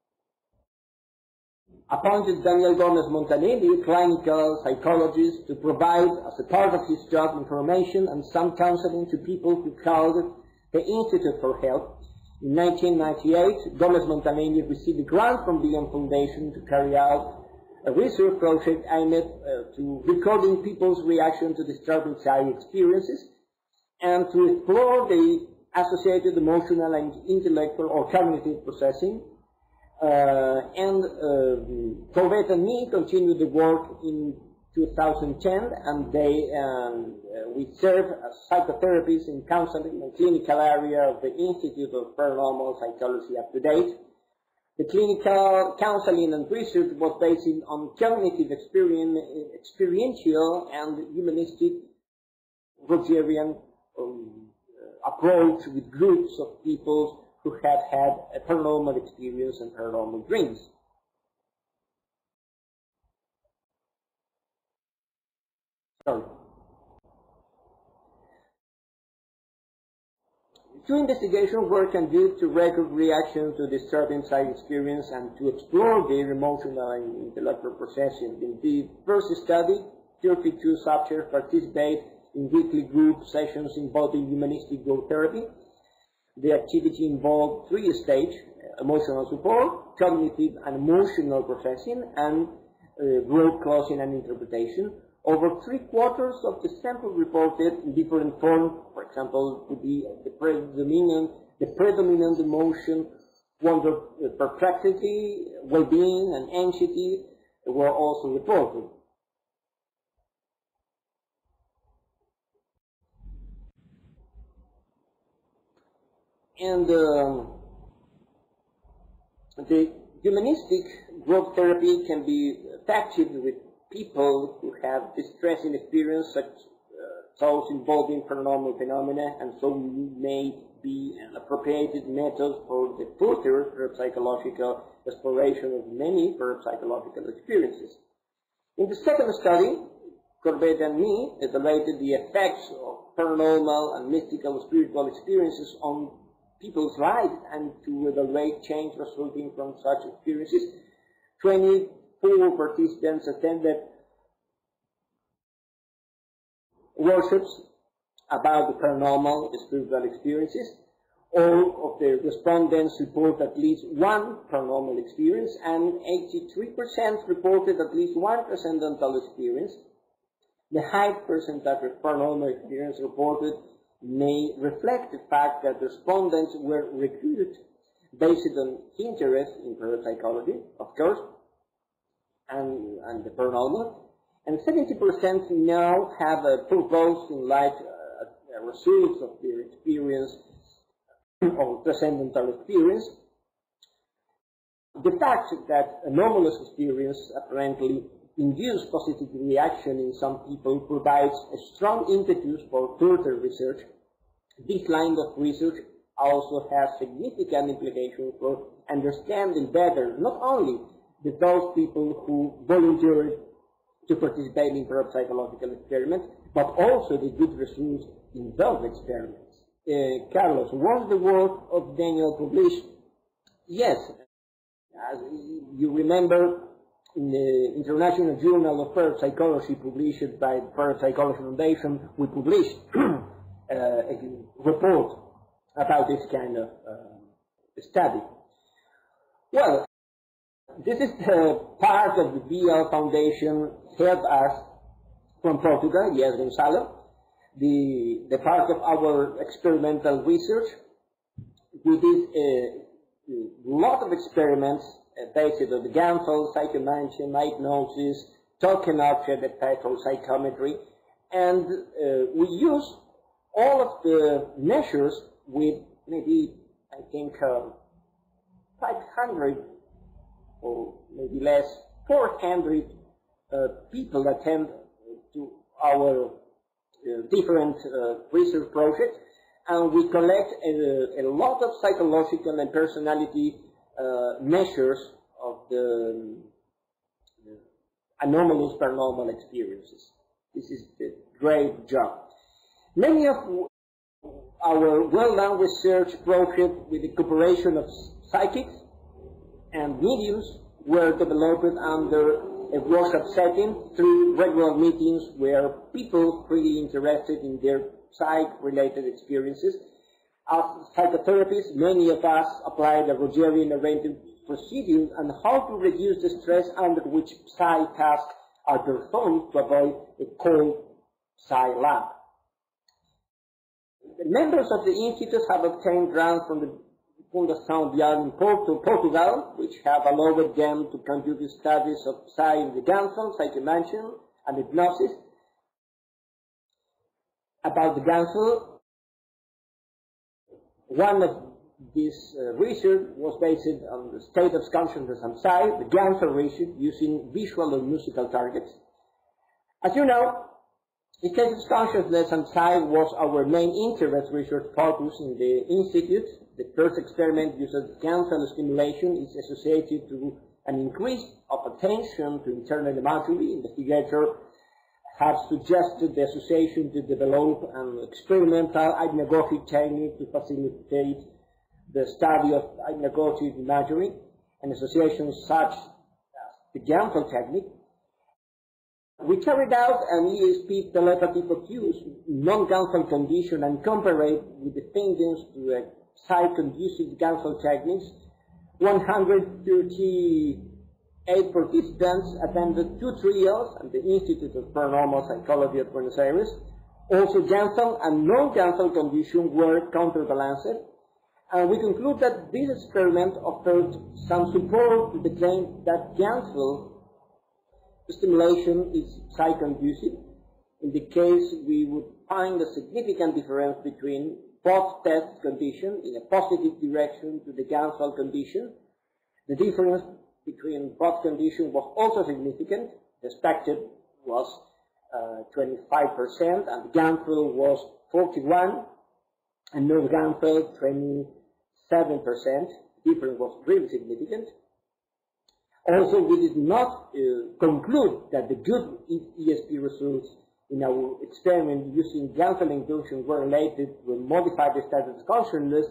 appointed Daniel Gomez Montanelli, clinical psychologist, to provide, as a part of his job, information and some counseling to people who called the Institute for Health. In nineteen ninety-eight, Gomez Montanelli received a grant from the Beyond Foundation to carry out a research project aimed uh, to recording people's reaction to disturbing psychic experiences and to explore the associated emotional and intellectual or cognitive processing. Uh, and uh, Corbett and me continued the work in two thousand ten, and they um, uh, we serve as psychotherapists in counseling and clinical area of the Institute of Paranormal Psychology up to date. The clinical counseling and research was based on cognitive experience, experiential and humanistic Rogerian um, approach with groups of people who had had a paranormal experience and paranormal dreams. Sorry. Two investigation work conducted to record reaction to disturbing psychic experience and to explore their emotional and intellectual processing. In the first study, thirty-two subjects participated in weekly group sessions involving humanistic group therapy. The activity involved three stages: emotional support, cognitive and emotional processing, and uh, group closing and interpretation. Over three quarters of the sample reported in different forms, for example, to be the predominant, the predominant emotion wonder, perplexity, well-being, and anxiety were also reported. And uh, the humanistic group therapy can be effective with people who have distressing experience, such uh, those involving paranormal phenomena, and so may be an appropriate method for the further parapsychological exploration of many parapsychological experiences. In the second study, Corbett and me evaluated the effects of paranormal and mystical spiritual experiences on people's lives, and to evaluate change resulting from such experiences. twenty-four participants attended workshops about the paranormal spiritual experiences. All of the respondents report at least one paranormal experience, and eighty-three percent reported at least one transcendental experience. The high percentage of paranormal experience reported may reflect the fact that the respondents were recruited based on interest in parapsychology, of course, and, and the paranormal. And seventy percent now have a purpose in life, uh, a result of their experience or transcendental experience. The fact that anomalous experience apparently induce positive reaction in some people provides a strong impetus for further research. This line of research also has significant implications for understanding better not only the, those people who volunteered to participate in parapsychological experiments, but also the good results in those experiments. Uh, Carlos, was the work of Daniel published? Yes. As you remember, in the International Journal of Parapsychology, published by the Parapsychology Foundation, we published uh, a report about this kind of uh, study. Well, this is the part of the B L Foundation helped us from Portugal, yes, Gonzalo, the, the part of our experimental research. We did a, a lot of experiments uh, based on the Gansel, psychomancy, hypnosis, token object effect, or psychometry, and uh, we used all of the measures with maybe, I think, uh, five hundred or maybe less, four hundred uh, people attend to our uh, different uh, research projects, and we collect a, a lot of psychological and personality uh, measures of the, the anomalous paranormal experiences. This is a great job. Many of our well-done research projects with the cooperation of psychics and mediums were developed under a workshop setting through regular meetings where people really interested in their psych-related experiences. As psychotherapists, many of us applied the Rogerian-oriented procedures on how to reduce the stress under which psi tasks are performed to avoid a cold psi lab. The members of the Institute have obtained grants from the Fundação Bial in Porto, Portugal, which have allowed them to conduct studies of psi in the Gansel, psychomancy, and hypnosis. About the Gansel, one of this uh, research was based on the state of consciousness and psi, the Gansel research using visual and musical targets. As you know, the state of consciousness and psi was our main interest research focus in the Institute. The first experiment using Gansel stimulation is associated to an increase of attention to internal imagery. Investigators have suggested the association to develop an experimental hypnagogic technique to facilitate the study of hypnagogic imagery, and associations such as the Gansel technique. We carried out an E S P telepathy focus non-Gansel condition and compared it with the findings to a psi-conducive Gansel techniques. one hundred thirty-eight participants attended two trials at the Institute of Paranormal Psychology at Buenos Aires. Also, Gansel and non-Gansel conditions were counterbalanced, And we conclude that this experiment offered some support to the claim that ganglion stimulation is psychoinducive. In the case, we would find a significant difference between both test conditions in a positive direction to the ganglion condition. The difference between both conditions was also significant. The expected was uh, twenty-five percent, and the ganglion was forty-one, and non-ganglion twenty-seven percent. The difference was really significant. Also, we did not uh, conclude that the good E S P results in our experiment using ganglion induction were related to a modified status of consciousness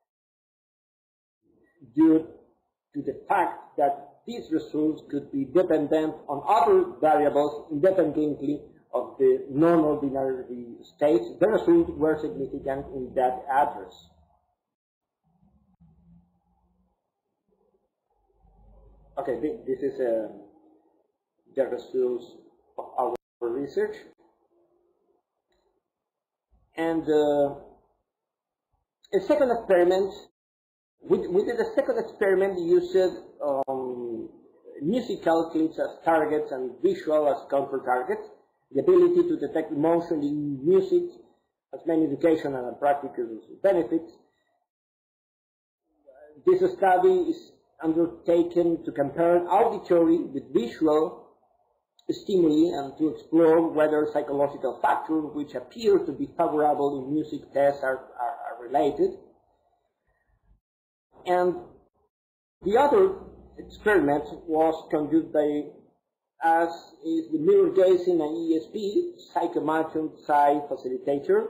due to the fact that these results could be dependent on other variables independently of the non-ordinary states. The results were significant in that address. Okay, this is uh, the results of our research. And uh, a second experiment, we, we did a second experiment using um, musical clips as targets and visual as counter targets. The ability to detect emotion in music has many educational and practical benefits. This study is undertaken to compare auditory with visual stimuli and to explore whether psychological factors which appear to be favorable in music tests are, are, are related. And the other experiment was conducted by us is the mirror gazing and E S P, psychomotion psi facilitator.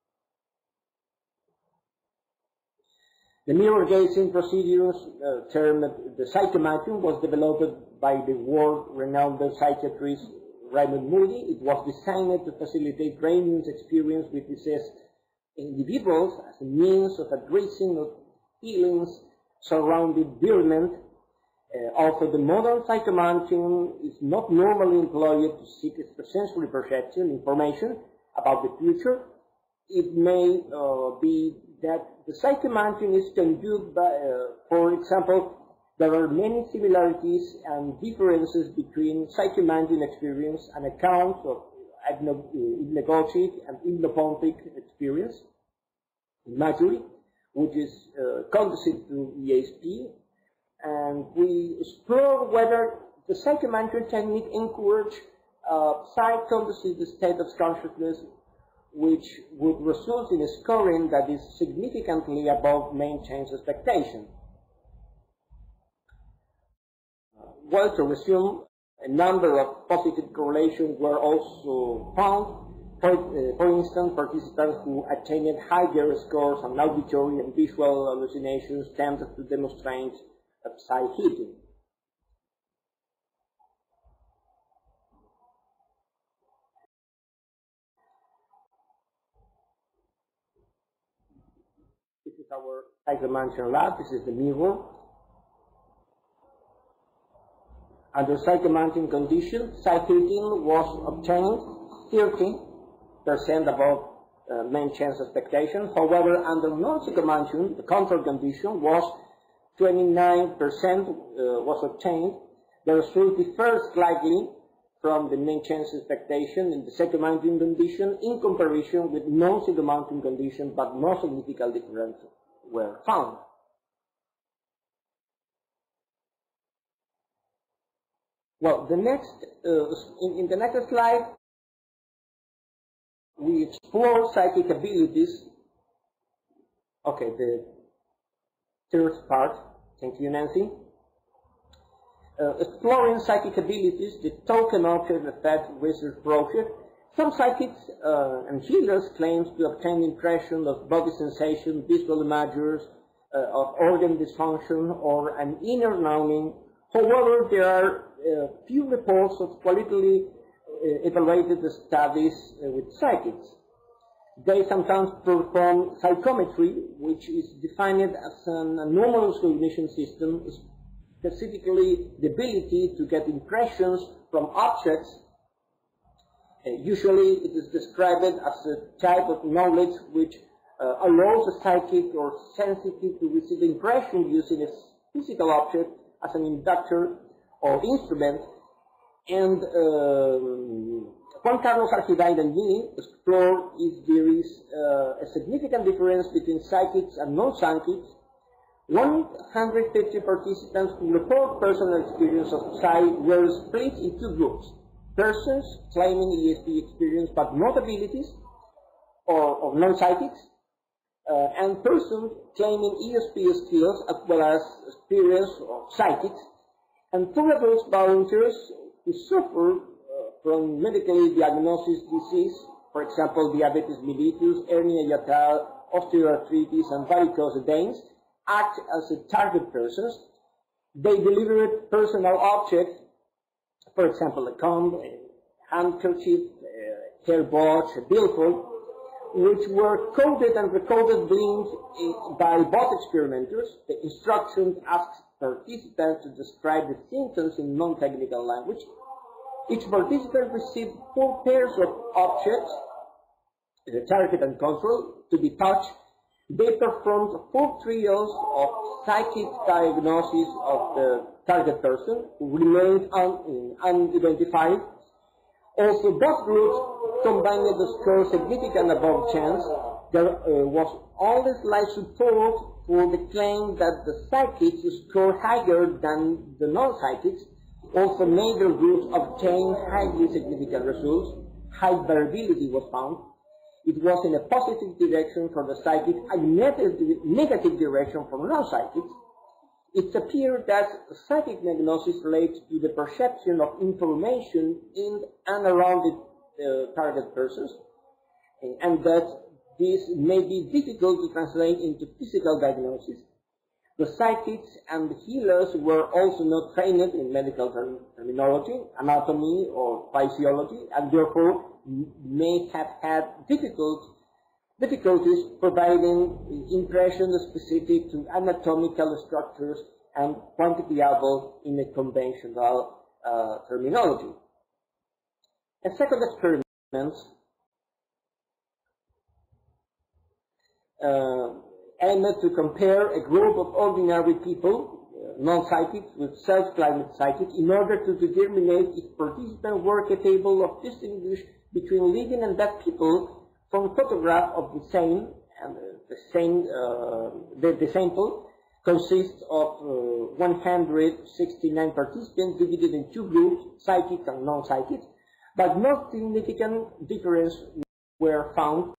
The mirror gazing procedures, uh, termed the psychomotion, was developed by the world-renowned psychiatrist Raymond Moody. It was designed to facilitate brain's experience with diseased individuals as a means of addressing of feelings surrounding environment. Uh, also, the modern psychomotion is not normally employed to seek extrasensory perception information about the future. It may uh, be that the psychomotion is conducted by, uh, for example, there are many similarities and differences between psychomotion experience and accounts of hypnagogic and hypnopompic experience, imagery, which is uh, conducive to E S P. And we explore whether the psychomotion technique encourage a psych-conducive state of consciousness which would result in a scoring that is significantly above main chain's expectation. Well, to resume, a number of positive correlations were also found. For, uh, for instance, participants who attained higher scores on auditory and visual hallucinations tended to demonstrate a psi heating. This is our psychomotion lab. This is the mirror. Under psychomotion conditions, psi heating was obtained thirty percent above uh, main chain's expectation. However, under non-psychomotion, the control condition was twenty-nine percent uh, was obtained. The result differs slightly from the main chain's expectation in the psychomotion condition in comparison with non-psychomotion condition, but no significant differences were found. Well, the next, uh, in, in the next slide, we explore psychic abilities. Okay, the third part. Thank you, Nancy. Uh, exploring psychic abilities, the token object effect research project. Some psychics uh, and healers claim to obtain impression of body sensation, visual images, uh, of organ dysfunction, or an inner numbing. However, there are uh, few reports of qualitatively uh, evaluated studies uh, with psychics. They sometimes perform psychometry, which is defined as an anomalous cognition system, specifically the ability to get impressions from objects. Uh, usually it is described as a type of knowledge which uh, allows a psychic or sensitive to receive impression using a physical object as an inductor or instrument. And um, Juan Carlos Argidain and me explored if there is uh, a significant difference between psychics and non-psychics. one hundred fifty participants who report personal experience of psi were split in two groups. Persons claiming E S P experience but not abilities, or, or non-psychics, uh, and persons claiming E S P skills as well as experience of psychics, and two adult volunteers who suffer uh, from medically diagnosed disease, for example, diabetes mellitus, hernia hiatal, osteoarthritis, and varicose veins, act as a target persons. They delivered personal objects, for example, a comb, a handkerchief, a hair brush, a billfold, which were coded and recorded blind by both experimenters. The instructions asked participants to describe the symptoms in non-technical language. Each participant received four pairs of objects, the target and control, to be touched. They performed four trials of psychic diagnosis of the target person, who remained un unidentified. Also, both groups combined the score significant above chance. There uh, was only slight support for the claim that the psychics scored higher than the non-psychics. Also, neither groups obtained highly significant results. High variability was found. It was in a positive direction for the psychic, a negative, negative direction for non-psychics. It appeared that psychic diagnosis relates to the perception of information in and around the uh, target persons, and, and that this may be difficult to translate into physical diagnosis. The psychics and healers were also not trained in medical term terminology, anatomy, or physiology, and therefore may have had difficult, difficulties providing impressions specific to anatomical structures and quantifiable in a conventional uh, terminology. A second experiment uh, aimed to compare a group of ordinary people, uh, non-psychics, with self-claimed psychics, in order to determine if participants were capable of distinguish between living and dead people from photographs of the same, and uh, the same, uh, the, the sample consists of uh, one hundred sixty-nine participants divided in two groups, psychic and non-psychic, but no significant difference were found.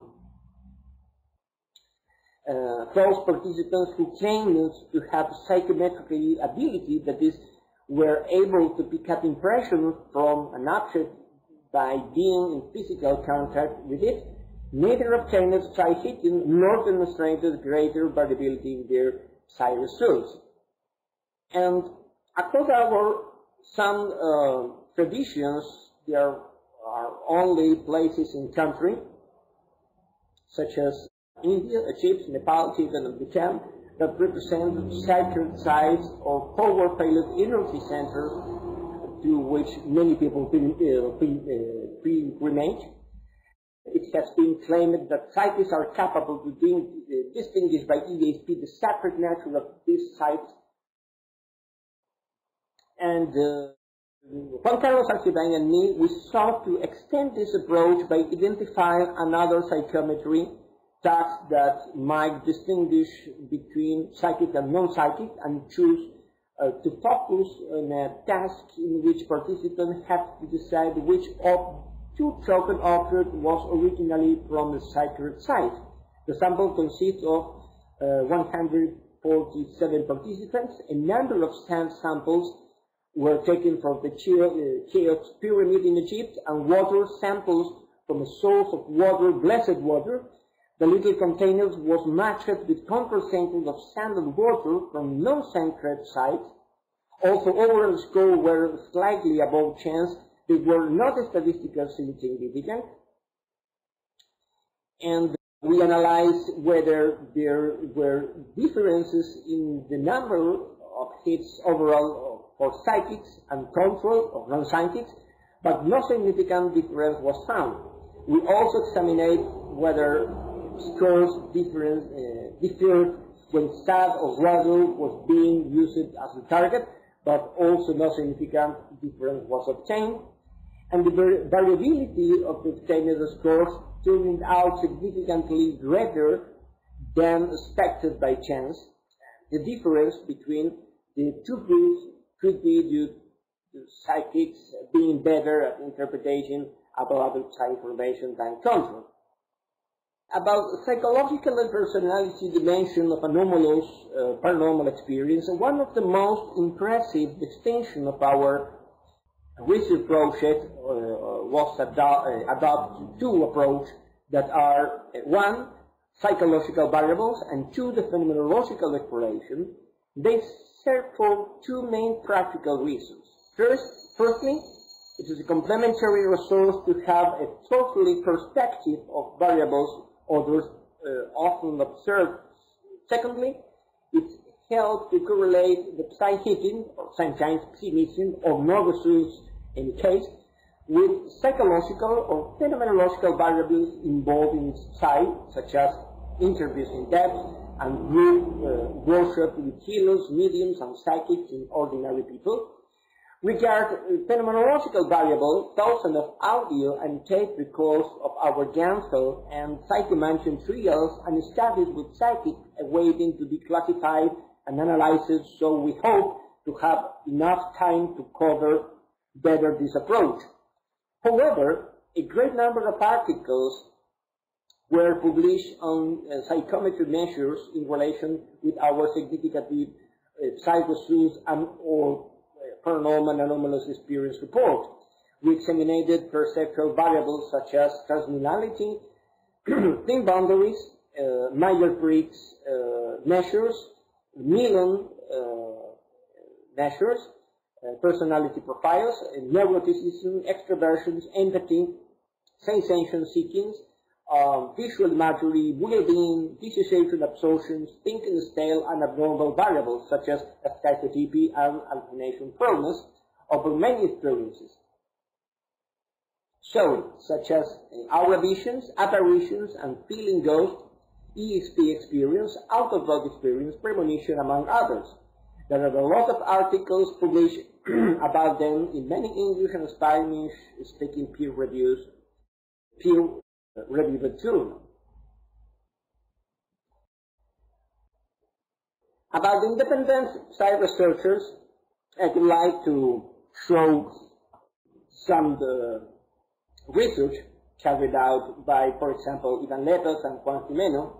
Uh, those participants who claimed to have psychometric ability, that is, were able to pick up impressions from an object by being in physical contact with it, neither obtained psi hitting nor demonstrated greater variability in their psi results. And according to our some uh, traditions, there are only places in country, such as India, Egypt, Nepal, Tibet, and Bhutan, that represent sacred sites or power-pilot energy centers to which many people pilgrimage. It has been claimed that psychics are capable to uh, distinguish by E S P the sacred nature of these sites. And uh, Juan Carlos Argidain and me, we sought to extend this approach by identifying another psychometry task that might distinguish between psychic and non-psychic, and choose uh, to focus on a task in which participants have to decide which of two chosen objects was originally from the sacred site. The sample consists of uh, one hundred forty-seven participants. A number of sand samples were taken from the Cheops pyramid in Egypt, and water samples from a source of water, blessed water. The little containers was matched with control samples of sand and water from non-sacred sites. Also, overall score were slightly above chance. They were not statistically significant. And we analyzed whether there were differences in the number of hits overall for psychics and control of non-psychics, but no significant difference was found. We also examined whether scores different, uh, differed when sand or gravel was being used as a target, but also no significant difference was obtained. And the variability of the obtained scores turned out significantly greater than expected by chance. The difference between the two groups could be due to psychics being better at interpretation about outside information than control. About psychological and personality dimension of anomalous uh, paranormal experience, one of the most impressive distinctions of our research project uh, was ado uh, adopted two approaches that are uh, one, psychological variables, and two, the phenomenological exploration. They serve for two main practical reasons. First, firstly, it is a complementary resource to have a totally perspective of variables others uh, often observe. Secondly, it helps to correlate the psychic or sometimes pessimism or no results in case with psychological or phenomenological variables involved in psych, such as interviews in depth and group uh, workshop with healers, mediums, and psychics in ordinary people. Regard phenomenological variable, thousands of audio and tape records of our Gansel and psychomansion trials and studies with psychics awaiting to be classified and analyzed, so we hope to have enough time to cover better this approach. However, a great number of articles were published on uh, psychometry measures in relation with our significant uh, psychosus and or paranormal and anomalous experience report. We examined perceptual variables such as transmillality, thin boundaries, uh, Myers-Briggs uh, measures, Milan uh, measures, uh, personality profiles, uh, neuroticism, extroversions, empathy, sensation seeking, um, visual imagery, well-being, dissociation absorptions, thinking style, and abnormal variables such as schizotypy and hallucination proneness over many experiences. So, such as aura visions, apparitions, and feeling ghosts, E X P experience, out-of-body experience, premonition, among others. There are a lot of articles published about them in many English and Spanish-speaking peer reviews, peer reviewed journal. About independent side researchers, I would like to show some of the research carried out by, for example, Ivan Lepes and Juan Jimeno.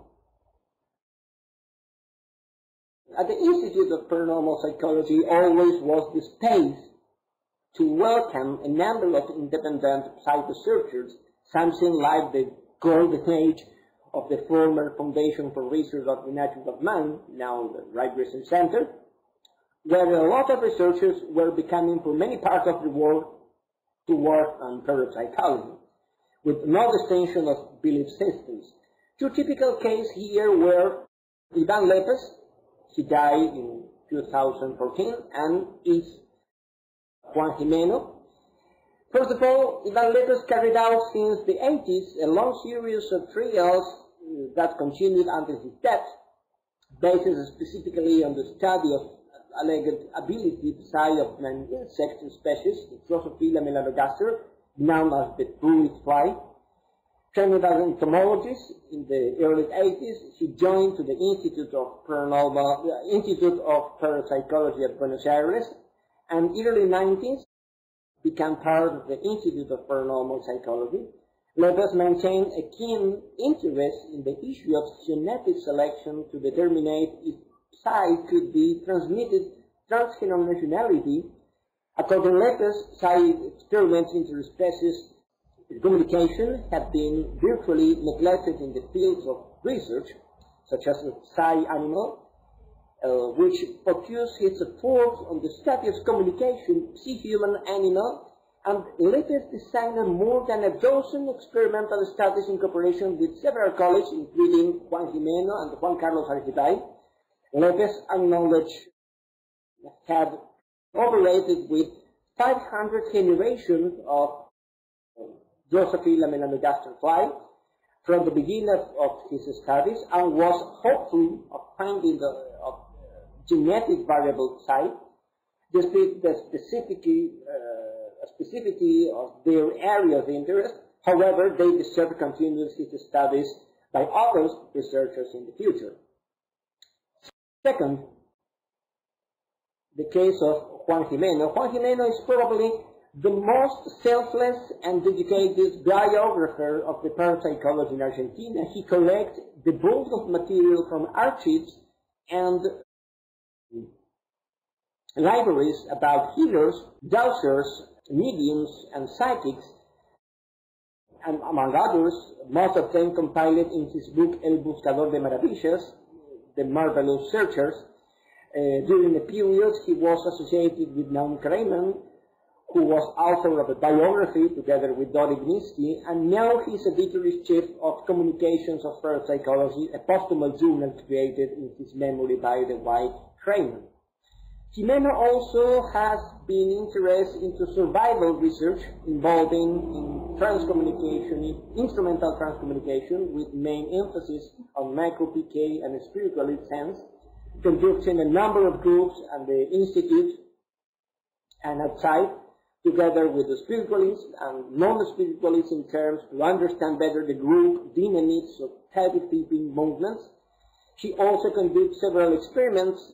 At the Institute of Paranormal Psychology always was the space to welcome a number of independent side researchers, something like the golden age of the former Foundation for Research of the Nature of Man, now the Right Research Center, where a lot of researchers were becoming from many parts of the world to work on parapsychology, with no distinction of belief systems. Two typical cases here were Ivan Lepes, he died in two thousand fourteen, and is Juan Jimeno. First of all, Ivan Lepes carried out since the eighties a long series of trials that continued until his death, based specifically on the study of alleged ability side of an insect species, the Drosophila melanogaster, known as the fruit fly. Trained as an entomologist in the early eighties, he joined to the Institute of Paranormal, uh, Institute of Parapsychology at Buenos Aires, and early nineties became part of the Institute of Paranormal Psychology. Lepes maintained a keen interest in the issue of genetic selection to determine if psi could be transmitted transgenerationality. According to Lepes, psi experiments interspecies communication have been virtually neglected in the fields of research, such as the psi animal, Uh, which focused its efforts on the study of communication, psi-human animal, and Lepes designed more than a dozen experimental studies in cooperation with several colleagues, including Juan Jimeno and Juan Carlos Argibay. Lepes acknowledged had operated with five hundred generations of Drosophila melanogaster fly, from the beginning of, of his studies and was hopeful of finding the of genetic variable type, the, the specificity, uh, specificity of their area of interest. However, they deserve to continue his studies by other researchers in the future. Second, the case of Juan Gimeno. Juan Gimeno is probably the most selfless and dedicated biographer of the parapsychology in Argentina. He collects the bulk of material from archives and libraries about healers, dowsers, mediums, and psychics, and among others, most of them compiled in his book El Buscador de Maravillas, The Marvelous Searchers. Uh, during the period, he was associated with Naum Kramer, who was author of a biography together with Dori Gniski, and now he's editor-in-chief of Communications of Parapsychology, a posthumous journal created in his memory by the white Kramer. Gimeno also has been interested into survival research involving in transcommunication, instrumental transcommunication, with main emphasis on micro-P K and spiritualist sense, conducting a number of groups at the Institute and outside, together with the spiritualists and non-spiritualists in terms to understand better the group dynamics of type-keeping movements. He also conducts several experiments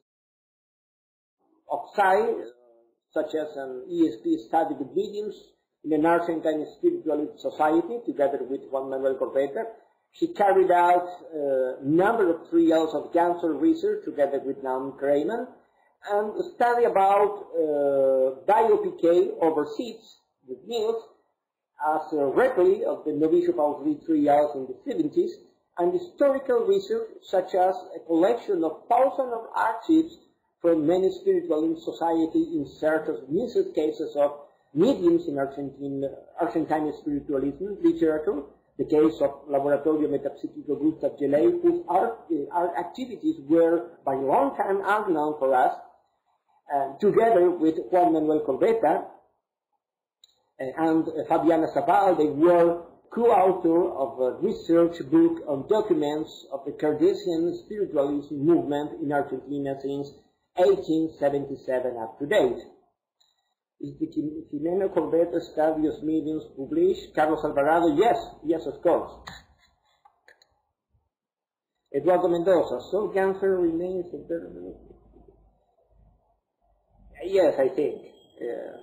of psi, such as an E S P study with mediums in an Argentine spiritualist society, together with Juan Manuel Corbetta. He carried out a number of trials of cancer research together with Naum Kramer, and a study about uh, bio-P K over seeds with meals as a replay of the Novicio Pauli trials in the seventies, and historical research such as a collection of thousands of archives from many spiritualist society in search of missing cases of mediums in Argentine, Argentine spiritualism literature, the case of Laboratorio Metapsíquico Gustav Geley, whose art, uh, art activities were by a long time unknown for us, uh, together with Juan Manuel Corbetta uh, and uh, Fabiana Zabal. They were co-author of a research book on documents of the Cartesian spiritualism movement in Argentina since eighteen seventy-seven up to date. Is the Gimeno Corbetta Studios Mediums published? Carlos Alvarado, yes, yes, of course. Eduardo Mendoza, so cancer remains a very... Yes, I think. Yeah.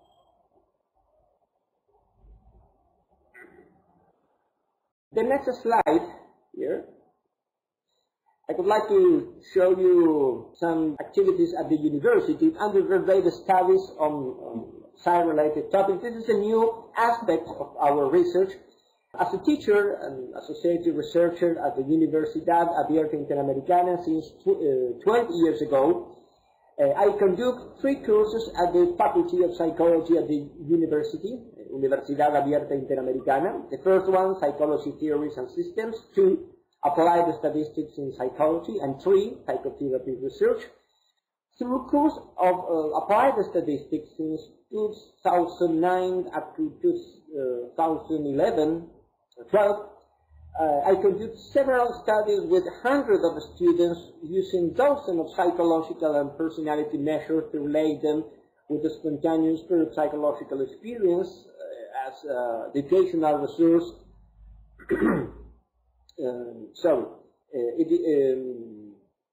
The next slide here, I would like to show you some activities at the university, undergraduate studies on, on psi-related topics. This is a new aspect of our research. As a teacher and associated researcher at the Universidad Abierta Interamericana since uh, twelve years ago, uh, I conduct three courses at the Faculty of Psychology at the university, Universidad Abierta Interamericana. The first one, Psychology Theories and Systems. Two, Applied Statistics in Psychology, and three, Psychotherapy Research. Through course of uh, Applied Statistics since two thousand nine up to two thousand eleven, twelve, uh, I conduct several studies with hundreds of students using dozens of psychological and personality measures to relate them with the spontaneous parapsychological experience uh, as uh, the educational resource. Um, sorry, uh, it, um,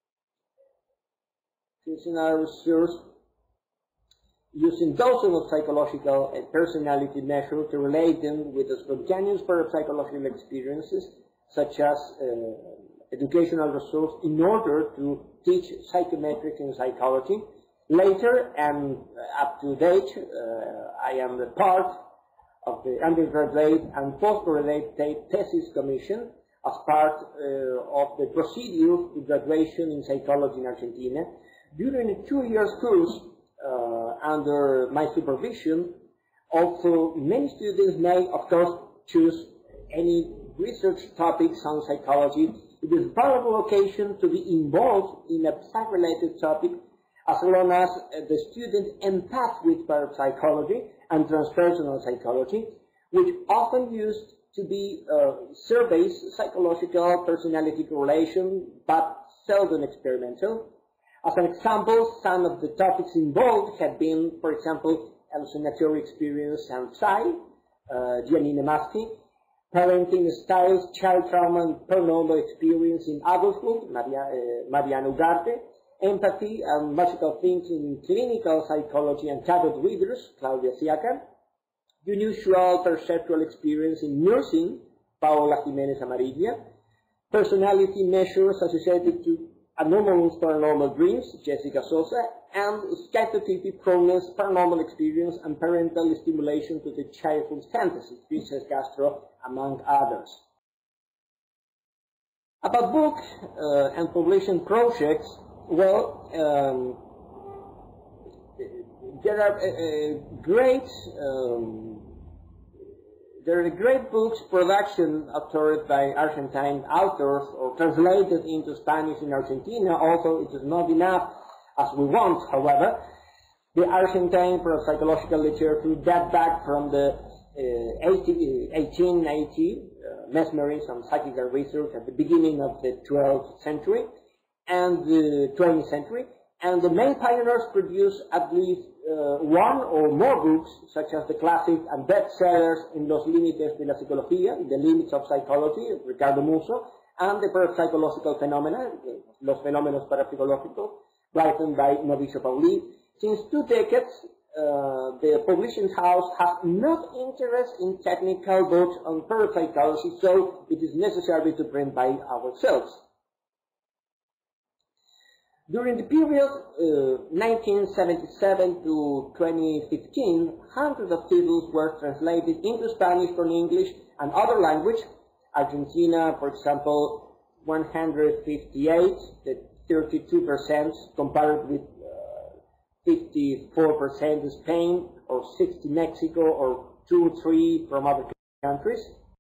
educational research using dozens of psychological and personality measures to relate them with the spontaneous parapsychological experiences, such as uh, educational resource in order to teach psychometrics in psychology. Later and up to date, uh, I am the part of the undergraduate and postgraduate thesis commission as part uh, of the procedure to graduation in psychology in Argentina. During a two-year course uh, under my supervision, also many students may, of course, choose any research topics on psychology. It is a valuable occasion to be involved in a psych-related topic, as long as uh, the student empaths with parapsychology and transpersonal psychology, which often used to be uh, surveys, psychological personality correlation, but seldom experimental. As an example, some of the topics involved have been, for example, hallucinatory experience and psi, uh, Giannini Maschi, parenting styles, child trauma and paranormal experience in adulthood, Maria, uh, Mariano Ugarte, empathy and magical things in clinical psychology and tarot readers, Claudia Siaca, unusual perceptual experience in nursing, Paola Jimenez Amarilla, personality measures associated to anomalous paranormal dreams, Jessica Sosa, and schizotypic proneness, paranormal experience, and parental stimulation to the childhood fantasy, Princess Castro, among others. About book uh, and publishing projects, well, um, there are uh, uh, great um, there are great books production authored by Argentine authors or translated into Spanish in Argentina, although it is not enough as we want, however. The Argentine parapsychological literature dates back from the uh, eighteen eighty, uh, mesmerism and psychical research at the beginning of the twelfth century and the twentieth century, and the main pioneers produced at least uh, one or more books, such as the classic and bestsellers in Los Límites de la Psicología, The Limits of Psychology, Ricardo Musso, and the Parapsychological Phenomena, Los Fenómenos Parapsicológicos, written by Mauricio Pauli. Since two decades, uh, the publishing house has no interest in technical books on parapsychology, so it is necessary to print by ourselves. During the period uh, nineteen seventy-seven to twenty fifteen, hundreds of titles were translated into Spanish from English and other language. Argentina, for example, one hundred fifty-eight, the thirty-two percent, compared with uh, fifty-four percent in Spain, or sixty Mexico, or two, three from other countries.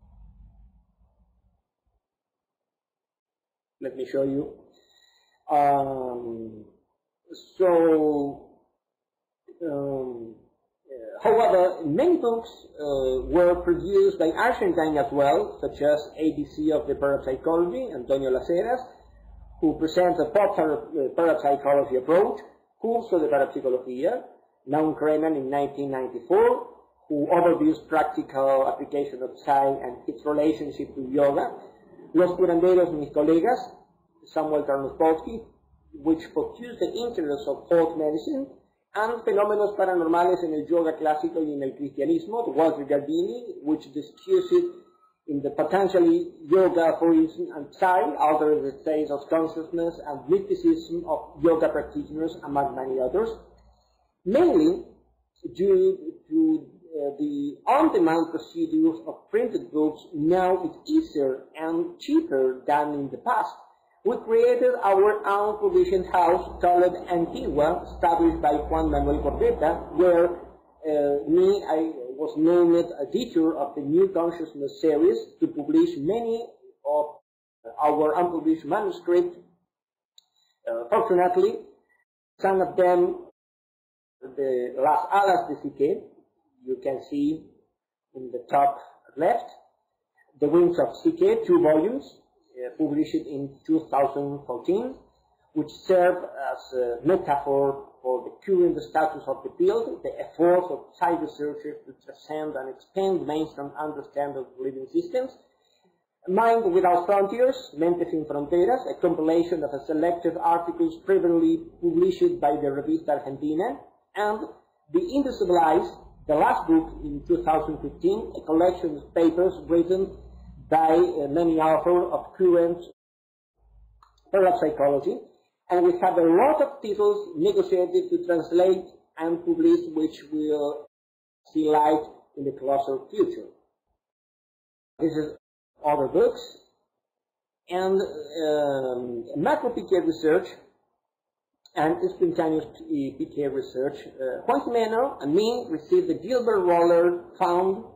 Let me show you. Um, so, um, uh, however, many books uh, were produced by Argentine as well, such as A B C of the Parapsychology, Antonio Las Heras, who presents a pop parapsychology approach, Curso de Parapsicología, Naum Kremen in nineteen ninety-four, who overviews practical application of psi and its relationship to yoga, Los Curanderos Mis Colegas, Samuel Tarnopolsky, which focused the interest of folk medicine, and Fenómenos Paranormales en el Yoga Clásico y en el Cristianismo, Walter Gardini, which discusses in the potentially yoga, aphorism, and psi, altering the states of consciousness and mysticism of yoga practitioners, among many others, mainly due to uh, the on-demand procedures of printed books. Now it's easier and cheaper than in the past. We created our own publishing house called Antigua, established by Juan Manuel Gordeta, where uh, me, I was named editor of the New Consciousness series to publish many of our unpublished manuscripts. Uh, fortunately, some of them, the Las Alas de Psique, you can see in the top left, The Wings of Psique, two volumes, Uh, published in two thousand fourteen, which serve as a metaphor for the current status of the field, the efforts of psi researchers to transcend and expand mainstream understanding of living systems. Mind Without Frontiers, Mentes Sin Fronteras, a compilation of a selected articles previously published by the Revista Argentina, and The Invisible Eyes, the last book in two thousand fifteen, a collection of papers written by uh, many authors of current parapsychology, and we have a lot of titles negotiated to translate and publish, which will see light in the closer future. This is other books, and um, macro P K research and spontaneous P K research. Uh, Juan Jimeno and me received the Gilbert Roller Fund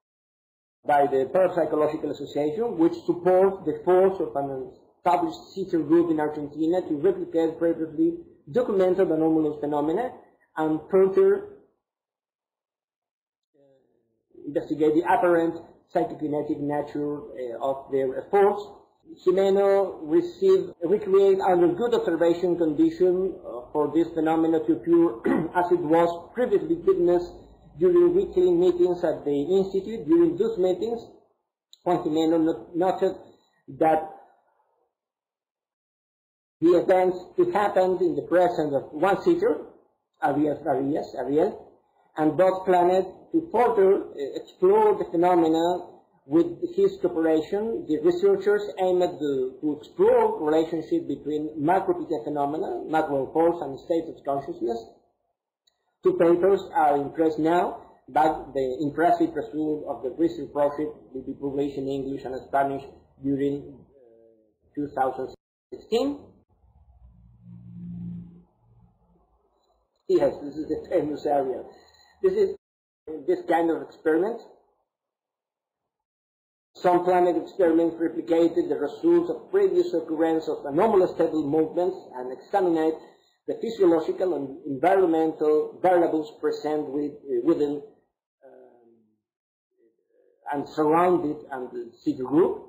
by the Parapsychological Association, which supports the efforts of an established sister group in Argentina to replicate previously documented anomalous phenomena and further uh, investigate the apparent psychokinetic nature uh, of their efforts. Jimeno received, recreate under good observation condition uh, for this phenomenon to occur as it was previously witnessed during weekly meetings at the Institute. During those meetings, Juan Jimeno noted that the events could happen in the presence of one seeker, Ariel, Arias, Ariel, and both planned to further uh, explore the phenomena with his cooperation. The researchers aimed to, to explore relationship between macrophysical phenomena, natural force, and states of consciousness. Two papers are in press now, but the impressive result of the research project will be published in English and Spanish during uh, two thousand sixteen. Yes, this is the famous area. This is this kind of experiment. Some planet experiments replicated the results of previous occurrence of anomalous stable movements and examined the physiological and environmental variables present with, uh, within um, and surrounded and the city group.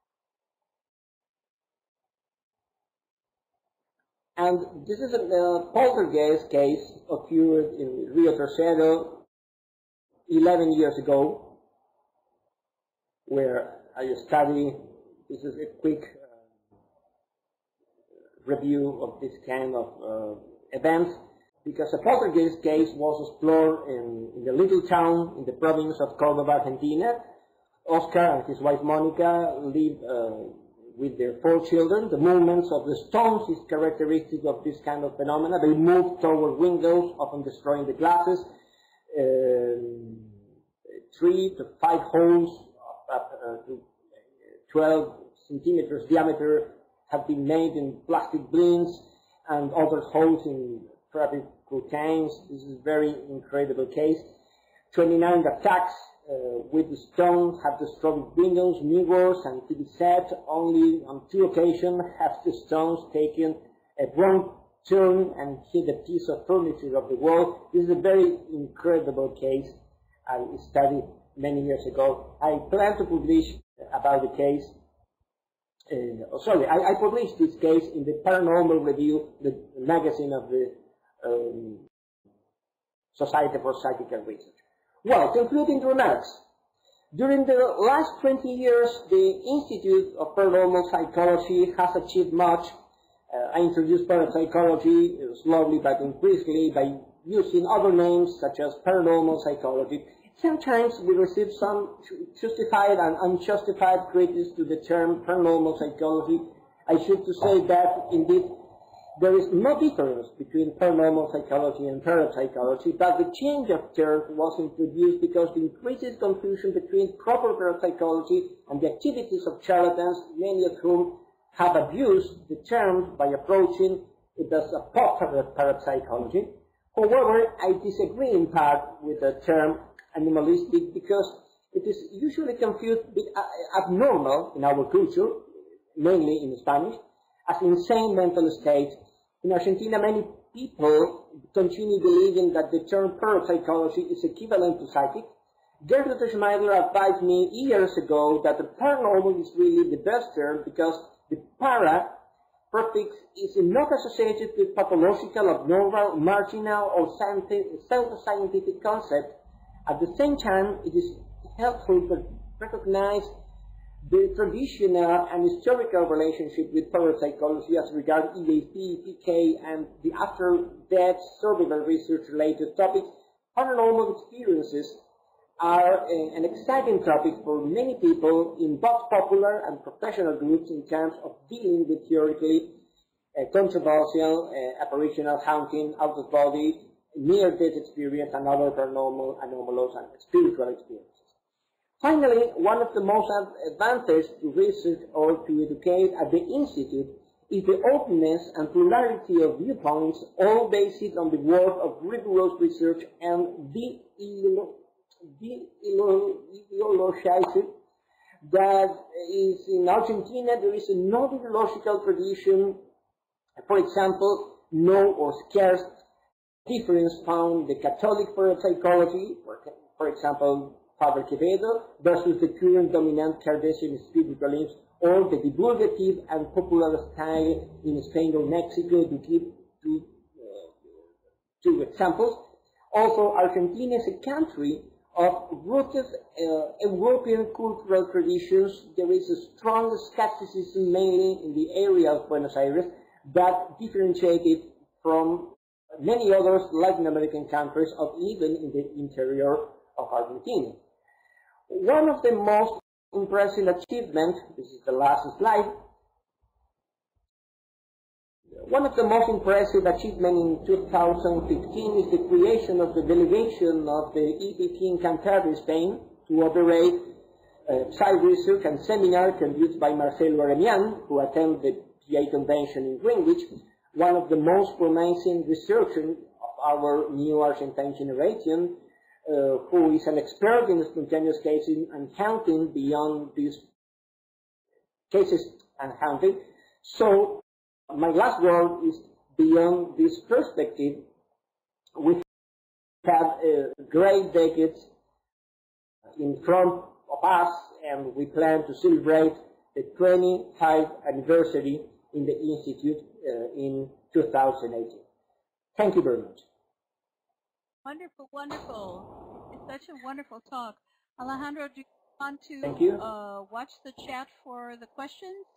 And this is a uh, poltergeist case occurred in Rio Tercero eleven years ago, where I study. This is a quick uh, review of this kind of uh, events, because a poltergeist case was explored in, in the little town in the province of Córdoba, Argentina. Oscar and his wife Monica live uh, with their four children. The movements of the stones is characteristic of this kind of phenomena. They move toward windows, often destroying the glasses. Uh, three to five holes up uh, to twelve centimeters diameter have been made in plastic blinds, and other holes in traffic curtains. This is a very incredible case. twenty-nine attacks uh, with the stone have destroyed windows, mirrors, and T V sets. Only on two occasions have the stones taken a wrong turn and hit a piece of furniture of the wall. This is a very incredible case I studied many years ago. I plan to publish about the case. Uh, oh, sorry, I, I published this case in the Paranormal Review, the magazine of the um, Society for Psychical Research. Well, concluding remarks. During the last twenty years, the Institute of Paranormal Psychology has achieved much. Uh, I introduced parapsychology uh, slowly but increasingly by using other names such as paranormal psychology. Sometimes we receive some justified and unjustified criticism to the term paranormal psychology. I should to say that indeed there is no difference between paranormal psychology and parapsychology, but the change of term was introduced because it increases confusion between proper parapsychology and the activities of charlatans, many of whom have abused the term by approaching it as a popular parapsychology. However, I disagree in part with the term animalistic because it is usually confused with abnormal in our culture, mainly in Spanish, as insane mental state. In Argentina, many people continue believing that the term parapsychology is equivalent to psychic. Gertrude Schneider advised me years ago that the paranormal is really the best term because the para prefix is not associated with pathological, abnormal, marginal, or pseudo-scientific concept. At the same time, it is helpful to recognize the traditional and historical relationship with parapsychology as regards E A P, P K, and the after-death survival research-related topics. Paranormal experiences are a, an exciting topic for many people in both popular and professional groups in terms of dealing with theoretically uh, controversial uh, apparitional haunting, out-of-body, near-death experience, and other paranormal, anomalous, and spiritual experiences. Finally, one of the most advantages to research or to educate at the Institute is the openness and plurality of viewpoints, all based on the work of rigorous research and the ideologized. That is, in Argentina, there is no ideological tradition, for example, no or scarce difference found in the Catholic parapsychology, for, for example, Father Quevedo versus the current dominant Cardassian spiritualism, or the divulgative and popular style in Spain or Mexico, to give two, uh, two examples. Also, Argentina is a country of rooted uh, European cultural traditions. There is a strong skepticism, mainly in the area of Buenos Aires, that differentiated from many other Latin American countries, or even in the interior of Argentina. One of the most impressive achievements, this is the last slide, one of the most impressive achievements in two thousand fifteen is the creation of the delegation of the E P T in Cantabria, Spain, to operate uh, side research and seminar conducted by Marcelo Aremian, who attended the P A convention in Greenwich, one of the most promising researchers of our new Argentine generation, uh, who is an expert in spontaneous cases and counting beyond these cases and counting. So, my last word is, beyond this perspective, we have a great decade in front of us, and we plan to celebrate the twenty-fifth anniversary in the Institute uh, in two thousand eighteen. Thank you very much. Wonderful, wonderful. It's such a wonderful talk. Alejandro, do you want to Thank you. Uh, watch the chat for the questions?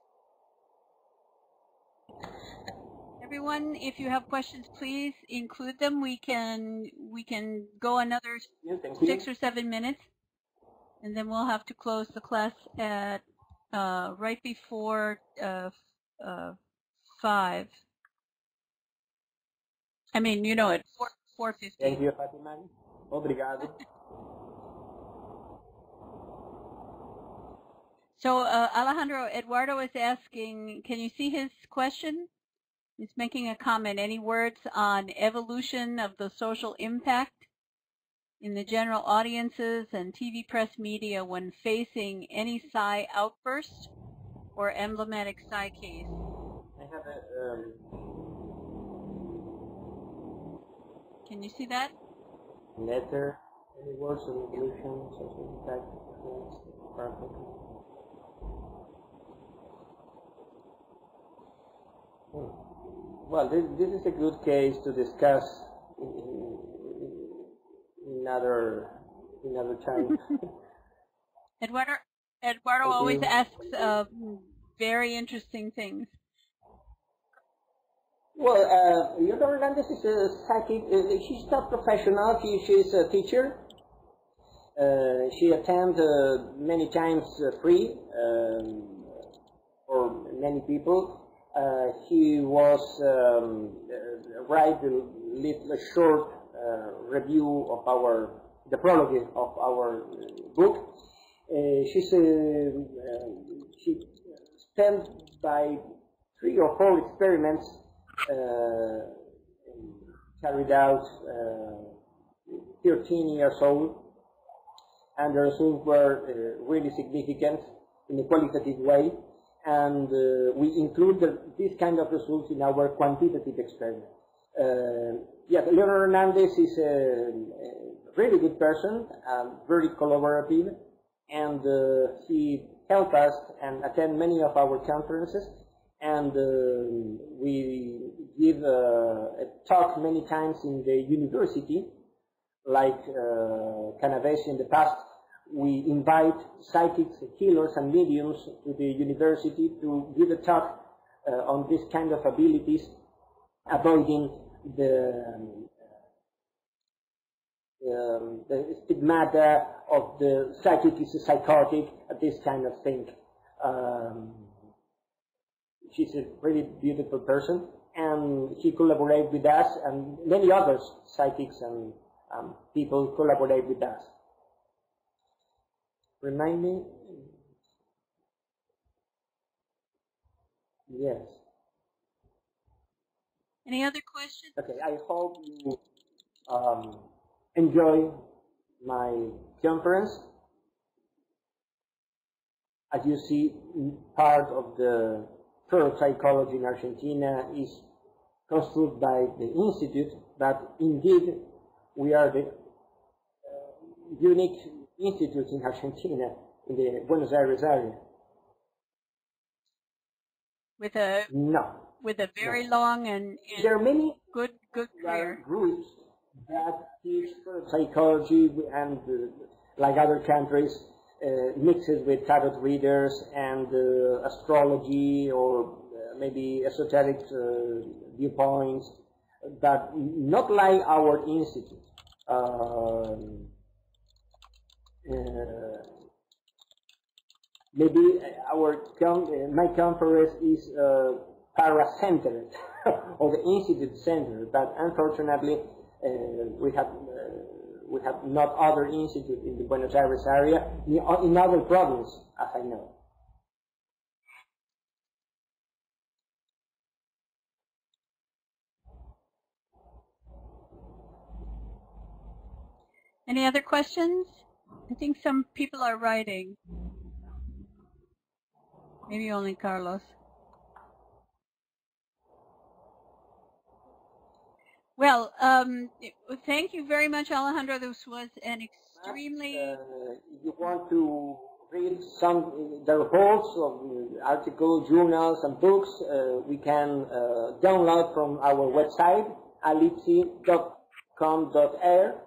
Everyone, if you have questions, please include them. We can we can go another Yeah, thank six you. or seven minutes, and then we'll have to close the class at uh, right before uh, uh, five. I mean, you know, at four four fifty. Thank you, Fatima. Obrigado. So uh, Alejandro, Eduardo is asking, can you see his question? He's making a comment. Any words on evolution of the social impact in the general audiences and T V press media when facing any psi outburst or emblematic psi case? I have a um, Can you see that? letter. Any words on evolution, social impact, influence, Hmm. Well, this, this is a good case to discuss in, in, in another, in another time. Eduardo, Eduardo Thank always you. asks uh, very interesting things. Well, uh, Leonor Hernandez is a psychic. Uh, she's not professional. She, she's a teacher. Uh, she attends uh, many times uh, free um, for many people. Uh, he was um, uh, write a little a short uh, review of our the prologue of our uh, book. Uh, she's uh, uh, she spent by three or four experiments uh, carried out uh, thirteen years old, and the results were uh, really significant in a qualitative way. And uh, we include the, this kind of results in our quantitative experiment. Uh, yes, Leonor Hernandez is a, a really good person, uh, very collaborative, and uh, he helped us and attend many of our conferences. And uh, we give uh, a talk many times in the university, like uh, Canaves in the past. We invite psychics, healers, and mediums to the university to give a talk uh, on this kind of abilities, avoiding the, um, the stigmata of the psychic is a psychotic, this kind of thing. Um, she's a really beautiful person, and she collaborates with us, and many others, psychics and um, people collaborate with us. Remind me? Yes. Any other questions? Okay, I hope you um, enjoy my conference. As you see, part of the parapsychology in Argentina is constructed by the Institute, but indeed we are the uh, unique institutes in Argentina, in the Buenos Aires area. With a no. With a very no. long and, and there are many good good career. groups that teach psychology and uh, like other countries uh, mixes with tarot readers and uh, astrology or uh, maybe esoteric uh, viewpoints, but not like our institute. Uh, uh, maybe our com my conference is uh, para-centered or the institute center, but unfortunately uh, we have uh, we have not other institute in the Buenos Aires area in other provinces, as I know. Any other questions? I think some people are writing. Maybe only Carlos. Well, um, thank you very much, Alejandro. This was an extremely... Uh, if you want to read some the reports of the articles, journals, and books, uh, we can uh, download from our website, alipsi dot com dot a r,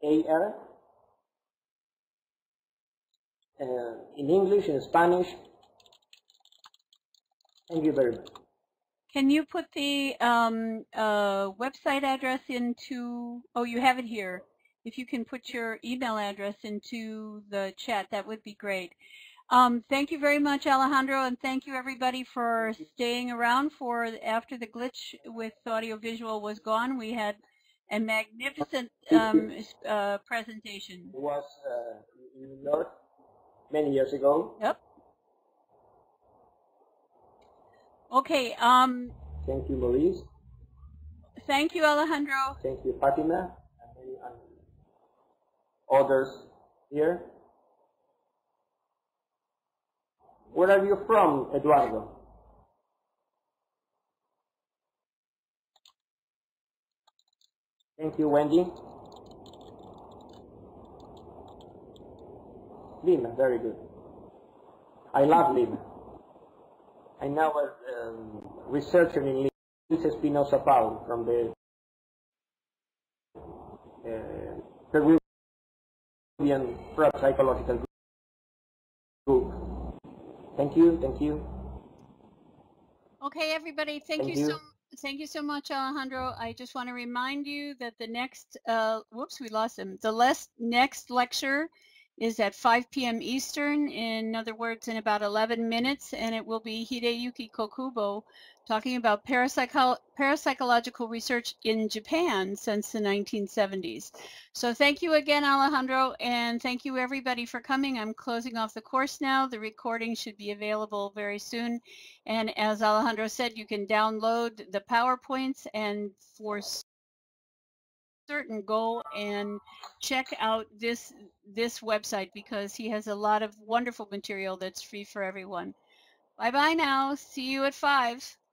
uh, in English, in Spanish. Thank you very much. Can you put the um, uh, website address into, oh, you have it here. If you can put your email address into the chat, that would be great. Um, thank you very much, Alejandro, and thank you everybody for staying around for after the glitch with audiovisual was gone. We had a magnificent um, uh, presentation. It was uh, in New York many years ago. Yep. Okay. Um, thank you, Maurice. Thank you, Alejandro. Thank you, Fatima, and, and others here. Where are you from, Eduardo? Thank you, Wendy. Lima, very good. I love Lima. I now was um, researcher in Lima, Espinosa Paul from the uh, Peruvian Parapsychological Group. Thank you, thank you. Okay, everybody, thank, thank you, you so thank you so much, Alejandro. I just want to remind you that the next, uh, whoops, we lost him. The last, next lecture is at five p m Eastern, in other words, in about eleven minutes, and it will be Hideyuki Kokubo talking about parapsycho parapsychological research in Japan since the nineteen seventies. So thank you again, Alejandro, and thank you everybody for coming. I'm closing off the course now. The recording should be available very soon, and as Alejandro said, you can download the PowerPoints, and for certain go and check out this this website because he has a lot of wonderful material that's free for everyone. Bye bye now. See you at five.